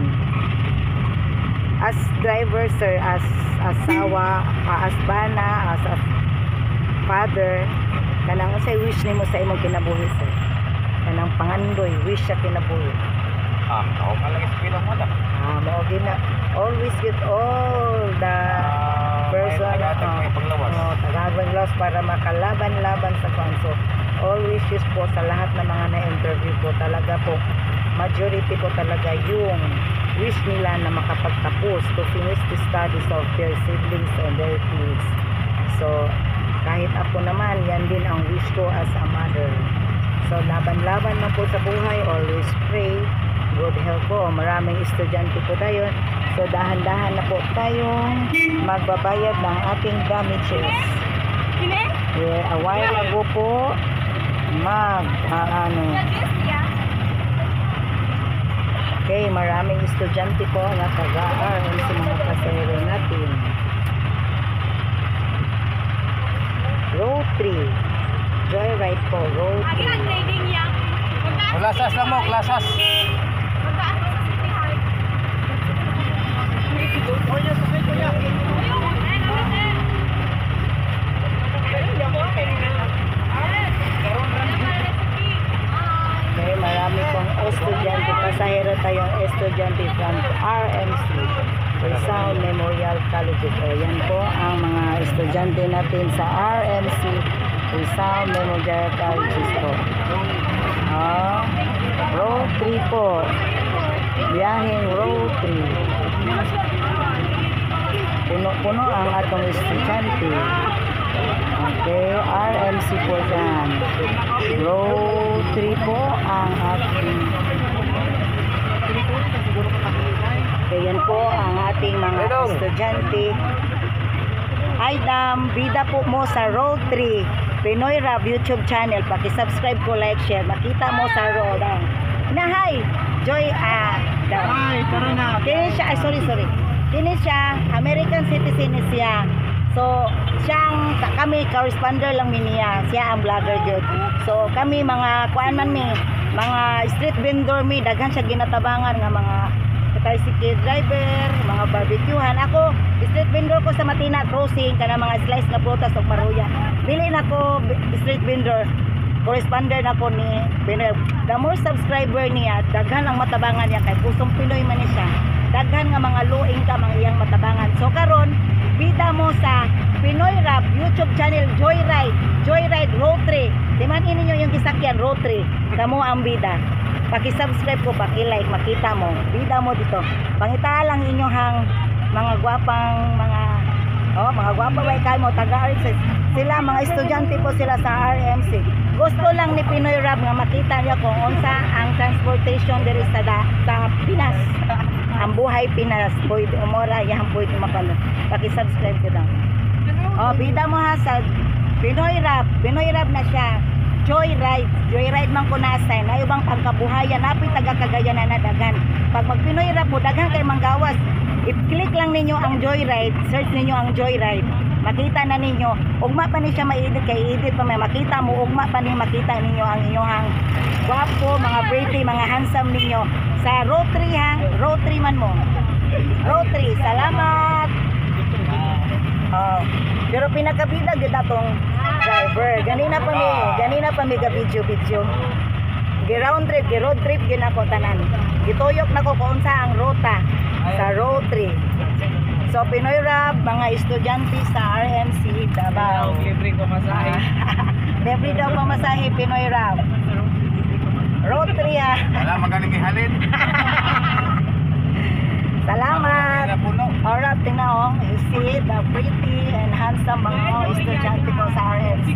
As driver, sir, as asawa, uh, as bana, as, as father, kanang say wish nimo sa imong kinabuhi, sir. Kanang pangandoy, wish sa kinabuhi. Ah, ako kalagi sa pilang mo da. Ah, mao gina always with all the person May tagatag, may paglawas. oh, tagapaglawas para makalaban-laban sa kanso. All wishes po sa lahat ng mga na-interview po talaga po. Majority po talaga yung wish nila na makapagtapos to finish the studies of their siblings and their kids. So, kahit ako naman, yan din ang wish ko as a mother. So, laban-laban na po sa buhay, always pray, good health po. Maraming estudyante po tayo. So, dahan-dahan na po tayong magbabayad ng ating damages. Yeah, a while ago po, mag, uh, ano, okay, maraming estudyante po na taga-aaral sa mga pasahero natin. Road three. Joyride po, road three. Lasas lang mo, lasas. Okay, marami pong estudyante, pasahero tayong estudyante from R M C, Rizal Memorial College. So, yan po ang mga estudyante natin sa R M C, Rizal Memorial College po. Ah, road three po. Biyaheng road three. Puno-puno ang atong estudyante. Okay, R M C po dyan. Road three po ang ating. Okay, yan po ang ating mga estudyante. Hi Dam, bida po mo sa road three. Pinoy Rap YouTube channel. Paki-subscribe ko, like, share. Makita mo sa road. Na hi, Joy, ah, Dam. Ay, tara na. Kini siya, ay sorry, sorry. Kini siya, American citizen siya. So, siyang, kami, corresponder lang mi niya. Siya ang vlogger yun. So, kami, mga, kuan man mi, mga street vendor mi, daghan siya ginatabangan nga mga tricycle driver, mga barbecuehan. Ako, street vendor ko sa Matina Crossing, kana mga slice na prutas o paruya. Dili na ko street vendor, corresponder na ko ni Pinoy. The more subscriber niya, daghan ang matabangan niya kay kusong Pinoy man ni siya. Daghan nga mga low income ang iyang matabangan. So karon, bida mo sa Pinoy Rap YouTube channel Joyride, Joyride Road three. Di man ini nyo yung kisakyan Road three. Kamo ang bida. Paki-subscribe ko, paki-like, makita mo. Bida mo dito. Pangita lang inyo hang mga gwapang mga oh, mga gwapa ba kay mo taga-R M C. Sila mga estudyante po sila sa R M C. Gusto lang ni Pinoy Rap nga makita niya kung unsa ang transportation diri sa da, sa Pinas. Ang buhay Pinas, pwede umora yang pwede mapanood. Paki-subscribe ko daw. Oh, bida mo ha sa Pinoy Rap. Pinoy Rap na siya. Joyride. Joyride man ko na-assign. Ayaw bang pangkabuhayan. Napit taga-Cagayan na nadagan. Pag mag-Pinoy Rap mo, dagan kay manggawas. I-click lang ninyo ang Joyride. Search ninyo ang Joyride. Makita na ninyo. Ugma pa ni siya ma-edit. Kay edit pa may makita mo. Ugma pa ni makita ninyo ang inyong guwapo, mga pretty, mga handsome ninyo. Sa road three ha. Road three man mo. Road three. Salamat. Oh, pero pinakabida gid atong driver. Ganina pa mi, ganina pa mi ga video video. Gi round trip, gi road trip gid ako tanan. Gituyok nako kung unsa ang ruta sa road three. So Pinoy Rap, mga estudyante sa R M C Davao. Libre ko masahe. Libre daw pamasahe Pinoy Rap. Road three ha. Wala magaling ihalin. Salamat. Puno. Alright, tingnan oh. You see the pretty and handsome mga estudyante ko sa R M C.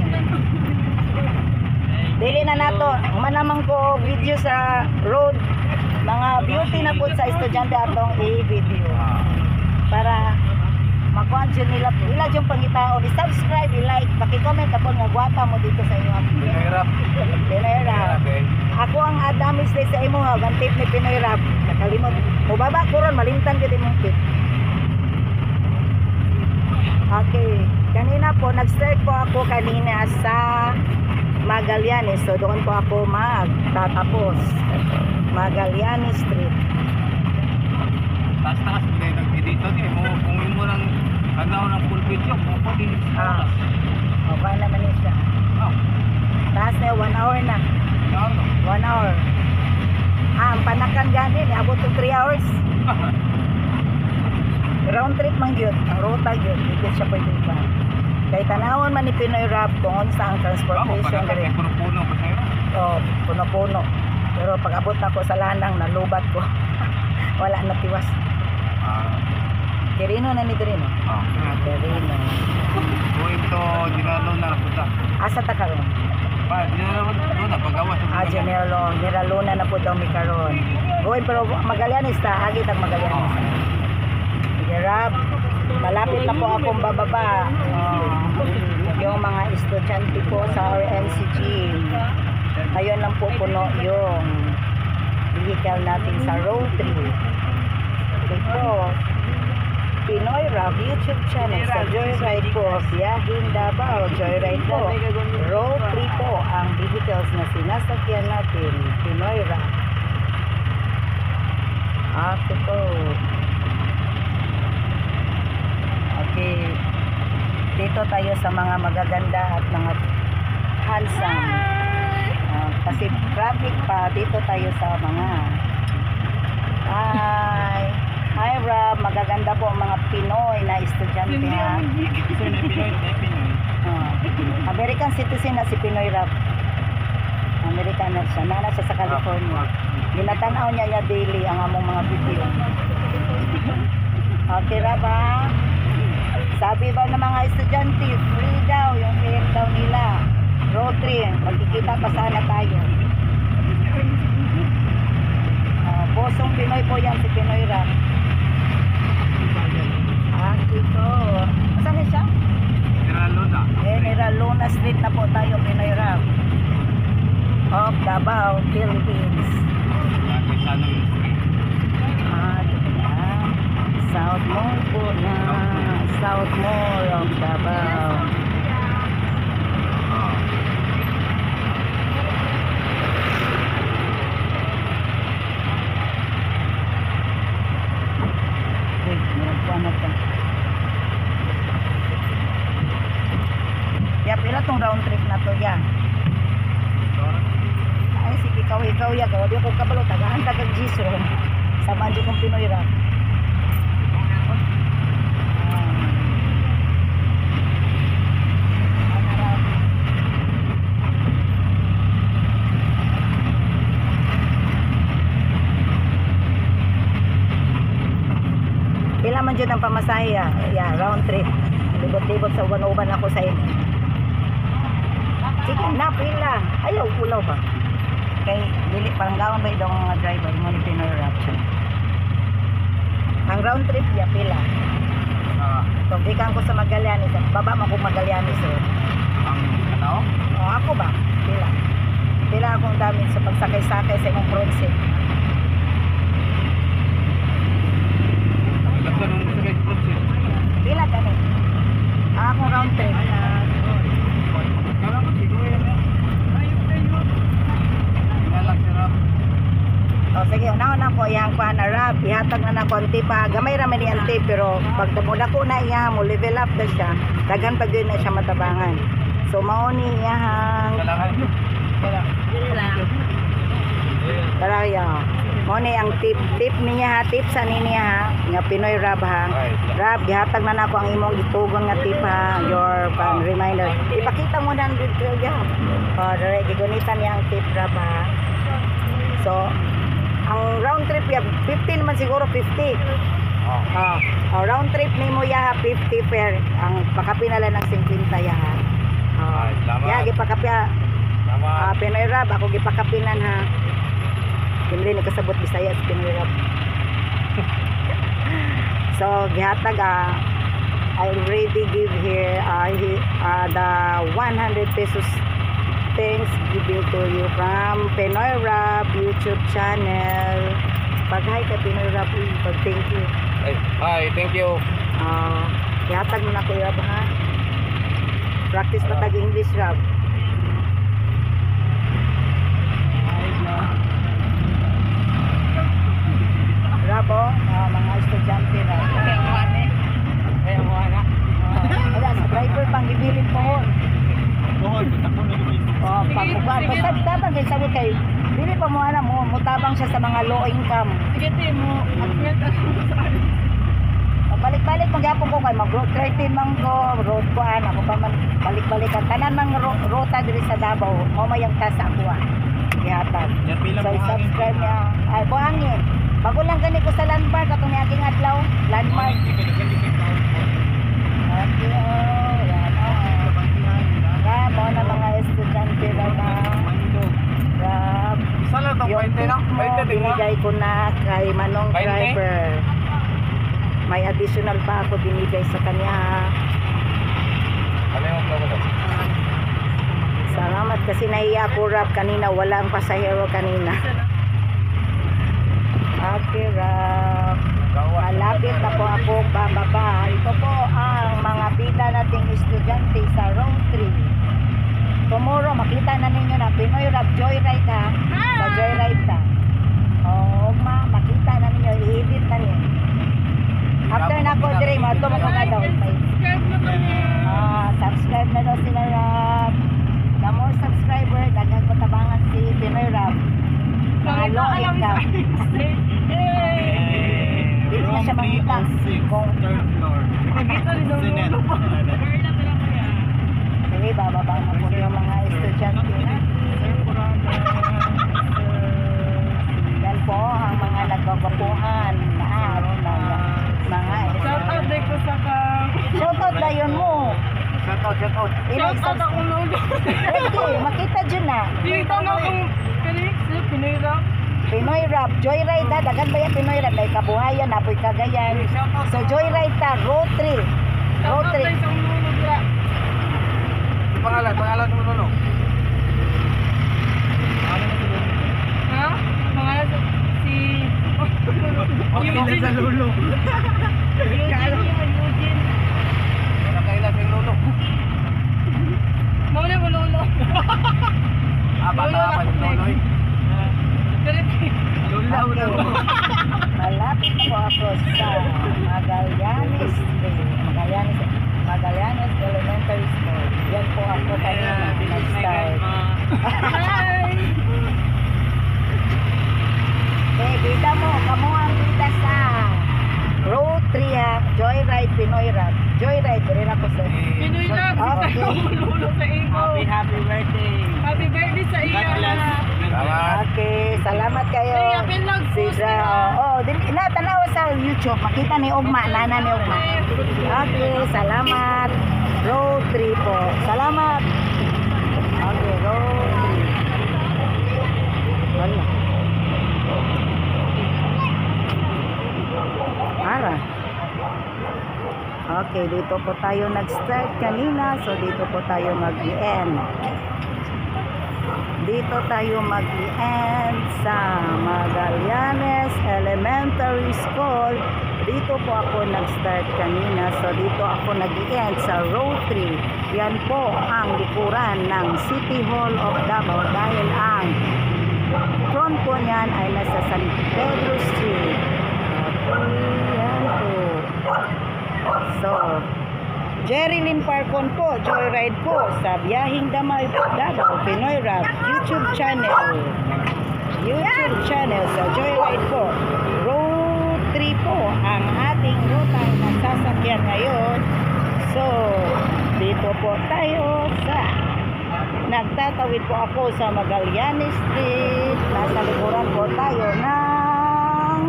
Dili na nato. Manamang ko video sa road. Mga beauty na po sa estudyante atong i-video. Para makuha dyan nila. Ila dyan pangitao. I-subscribe, i-like, paki-comment kapon nga gwapa mo dito sa inyo. Pinoy Rap. Pinoy Rap. Ako ang adamis day sa imo ha. Ang tip ni Pinoy Rap. Nakalimot. Mubaba ko ron, malimtan yun yung tip. Okay. Kanina po, nag-start po ako kanina sa Magallanes. So, doon po ako magtatapos. Magallanes Street. Taas-taas mo na nag-edito niya. Kung mo lang kanaw ng full video, kung po din Ah. Okay naman yun siya. Oh, Taas na, one hour na. ano? One hour. Ah, ang panakan ganin, abot to three hours. Round trip man yun, ang ruta yun, hindi siya pwede pa. Kaya tanawon man ni Pinoy Rap kung sa ang transportation. Ako, pagkakit, puno-puno pa sa'yo. Oo, puno-puno. Pero pag abot ako sa lanang, nalubat ko. Wala na tiwas. Ah, Dirino na ni Dirino. ah. Ah, Dirino. Going to Asa ta karon? Pa, di na naman doon na pagawa sa Ah, General Long, General Luna na po daw mi karon. Goy pero Magallanes ta, agi tag Magallanes. Sige, Rab. Malapit na po akong bababa. Oh, yung mga estudyante po sa R M C G. Ngayon lang po puno yung vehicle natin sa row three. Ito, Pinoy Rab YouTube channel sa Joyride po. Biyahing Davao, Joyride po. Row three po ang vehicles na sinasakyan natin. Pinoy Rab. Ako po. Okay. Dito tayo sa mga magaganda at mga handsome. Uh, kasi traffic pa. Dito tayo sa mga Hi. Hi Rob. Magaganda po ang mga Pinoy na estudyante ha. Uh, American citizen na si Pinoy Rob. American na siya. Nana siya sa California. Ginatanaw niya niya daily ang among mga video. Okay Rob ha. Sabi ba ng mga estudyante, free daw yung fare daw nila. Row three, magkikita pa sana tayo. Uh, Bosong Pinoy po yan, si Pinoy Rap. Ah, ito. Saan na siya? General Luna. General Luna Street na po tayo, Pinoy Rap. Of Davao, Philippines. Ah, ito na. South Mall po na. South Mall of Davao. Wait, meron po ano pa. Ya, pila tong round trip na to ya. Ay, sige, ikaw-ikaw ya. Gawa di ako kabalo. Tagaan tagag Giso. Samaan di kong Pinoy Rap. Pila man dyan ang pamasahe ya, yeah, round trip. Libot-libot sa uban-uban ako sa inyo. Sige na, pila. Ayaw, ulaw ba? Kay, dili, parang gawin ba itong mga driver mo ni Pinoy Rap. Ang round trip ya, pila. Ah, Kung gikan ko sa Magallanes, baba mo kung Magallanes eh. ang ano? O ako ba? Pila. Pila akong damit sa pagsakay-sakay sa imong project. Ito nung sa guys project. Pila ka ni? Ah, akong round trip. Kala ko siguro yan. Inalang si Rob. O sige, una-una ko iyang pa na Rap, ihatag na na ko ang tipa. Gamay raman yan tip, pero pag tumuda ko na iya mo, level up na siya. Daghan pag yun na siya matabangan. So mauni iyang Kailangan. Karaya. Mauni ang tip tip niya ha, tip sa niya ha, nga Pinoy Rap ha. Rap, gihatag na na ko ang imong gitugon nga tip ha, your um, reminder. Ipakita mo na ang video ya. O, dere gigunitan niya ang tip Rap ha. So, ang round trip ya fifty naman siguro fifty. Oh. Oh, oh, round trip nimo ya fifty fare. Ang pakapinala ng fifty ya ha. Oh. Ay, salamat. Ya gipakapya. Tama. Ah, Pinoy Rap ako gipakapinan ha. Kimli ni kasabot Bisaya sa Pinoy Rap. So gihatag ah, I already give here uh, he, uh, the one hundred pesos thanks giving to you from Pinoy Rap YouTube channel. Pag hi ka Pinoy Rap, pag thank you. Ay, hi, thank you. Uh, ihatag mo na ko Rap ha. Practice pa tag English Rap. Rap oh, uh, mga estudyante na. Kaya mo ane. Kaya mo ana. Wala, sa driver pang gibilin po ho. Bohol, takbo na guys. Oh, pagkukuhan. Basta tabang kay sabi kay, dili pa mo ana mo, mutabang siya sa mga low income. Sige, te mo. Mag-friend ako sa akin. Balik-balik magyapon ko kay mag-road thirteen man ko, road ko an ako pa man balik-balikan tanan mang ro rota diri sa Davao, mo mayang tasa ako ah. Gihatag. So subscribe niya. Ay buhangin. Bago lang gani ko sa landmark atong niaging adlaw, landmark. Okay, oh, yan oh. Kaya mo na mga binigay ko na kay Manong Twenty? Driver. May additional pa ako binigay sa kanya. Ano yung mga daw? Salamat kasi nahiya ko Rap kanina. Walang pasahero kanina. Okay Rap. Malapit na po ako bababa. Ito po ang mga pila nating estudyante sa row three. Tomorrow makita na ninyo na Pinoy Rap Joyride ha. Sa Joyride ta. Oh, ma, makita na ninyo, i-edit na niyo. After na ko dire mo to mo ka daw. Subscribe na kami. Ah, subscribe na daw sila Rap. The more subscriber, daghan ko tabangan si Pinoy Rap. Mahalo income. Hindi na siya mangita. Kung Third floor. Nagito rin ang Sinet. ulo. Carla pala kaya. sige, bababa na po yung mga estudyante natin. Yan po ang mga nagbabakuhan na araw na mga Shout out din ko sa ka. shoutout na yun mo. Shout out, shout out. Shout out akong lolo. Hindi, makita dyan na. Dito na akong Felix, Pinoy Rap. Pinoy Rap, Joyride ha, dagan ba yan Pinoy Rap? May kabuhayan, apoy kagayan. So Joyride ta, road three. Shout Road out three. din sa lolo dira. Pangalan, pangalan mo lolo. Ha? Mga si Eugene. lolo. Eugene, Eugene. Nakailan yung lolo. Mauna mo lolo. Ah, bata pa yung lolo eh. Lula, Okay. Malapit po ako sa Magallanes Street. Magallanes, Magallanes Elementary School. Yan po ako kanina nag-start. Hi! Eh, kita mo, kamo ang kita sa Road three ha, Joyride Pinoy Rap. Joyride, rin ako sa... Pinoy Rap, Okay. si tayo lolo sa iko. happy birthday. Happy birthday sa iyo. Salamat. Okay, salamat kayo. Ay, apil lang Si post Dra, na. oh, din ina tanaw sa YouTube, makita ni Ugma, nana ni Ugma. Okay, salamat. Road three po. Salamat. Okay, road three. Wala. Ara. Okay, dito po tayo nag-start kanina, so dito po tayo mag-end. Dito tayo mag-end sa Magallanes Elementary School. Dito po ako nag-start kanina, so dito ako nag-end sa row three. Yan po ang likuran ng City Hall of Davao dahil ang front po niyan ay nasa San Pedro Street. Okay, yan po. So, Jerilyn Parkon po, Joyride po sa Biyahing Damay Davao, Pinoy Rap, YouTube channel. YouTube channel sa Joyride po. Road three po ang ating rutang nasasakyan ngayon. So, dito po tayo sa nagtatawid po ako sa Magallanes Street. Nasa likuran po tayo ng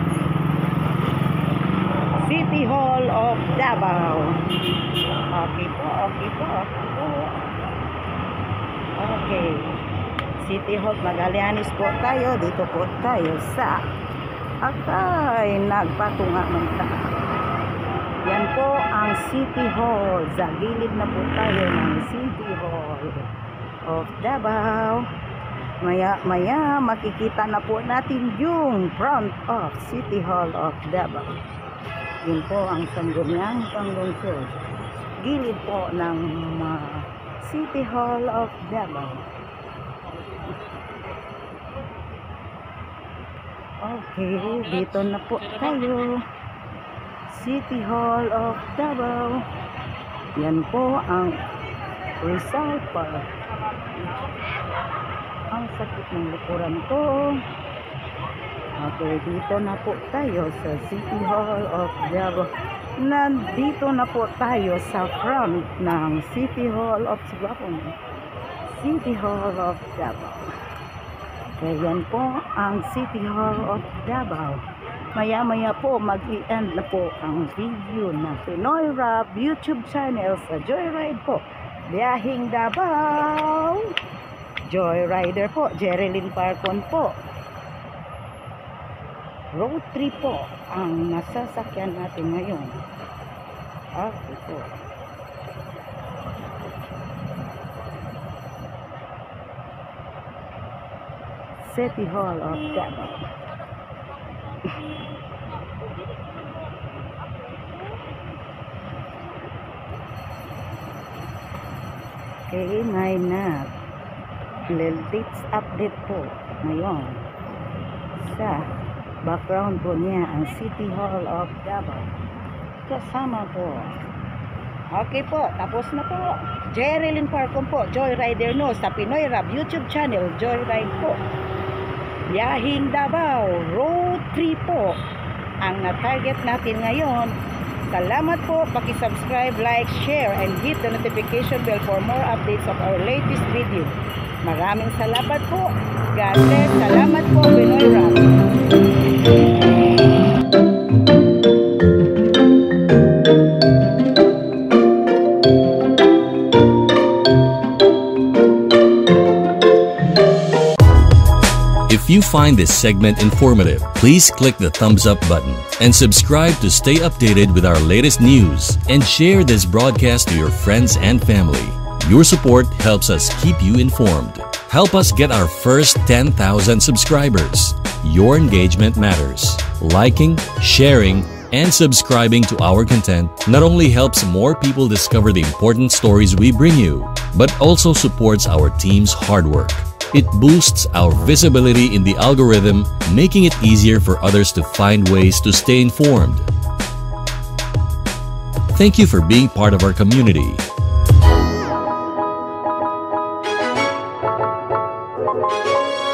City Hall of Davao. Okay po, okay po, okay po. Okay. City Hall, Magallanes po tayo. Dito po tayo sa Akay, nagpatunga ng ta. Yan po ang City Hall. Sa gilid na po tayo ng City Hall of Davao. Maya, maya makikita na po natin yung front of City Hall of Davao. Yun po ang sangguniang panglungsod. Gilid po ng uh, City Hall of Davao. Okay, dito na po tayo. City Hall of Davao. Yan po ang Rizal Park. Ang sakit ng likuran ko. Okay, dito na po tayo sa City Hall of Davao. Nandito na po tayo sa front ng City Hall of Davao. City Hall of Davao. Kaya yan po ang City Hall of Davao. Maya maya po mag-i-end na po ang video na Pinoy Rap YouTube channel sa Joyride po. Biyahing Davao. Joyrider po, Jerilyn Parkon po. road trip po ang nasasakyan natin ngayon. Okay po. City Hall of Davao. Okay, nine na. Dates update po ngayon. Sa background po niya ang City Hall of Davao. Kasama po. Okay po, tapos na po. Jerilyn Parcom po, Joyrider no, sa Pinoy Rap YouTube channel, Joyride po. Biyahing Davao, road trip po ang na-target natin ngayon. Salamat po, paki-subscribe, like, share, and hit the notification bell for more updates of our latest video. Maraming salamat po. God bless. Salamat po, Pinoy Rap. If you find this segment informative, please click the thumbs up button and subscribe to stay updated with our latest news, and share this broadcast to your friends and family. Your support helps us keep you informed. Help us get our first ten thousand subscribers. Your engagement matters. Liking, sharing, and subscribing to our content not only helps more people discover the important stories we bring you, but also supports our team's hard work. It boosts our visibility in the algorithm, making it easier for others to find ways to stay informed. Thank you for being part of our community. Thank you.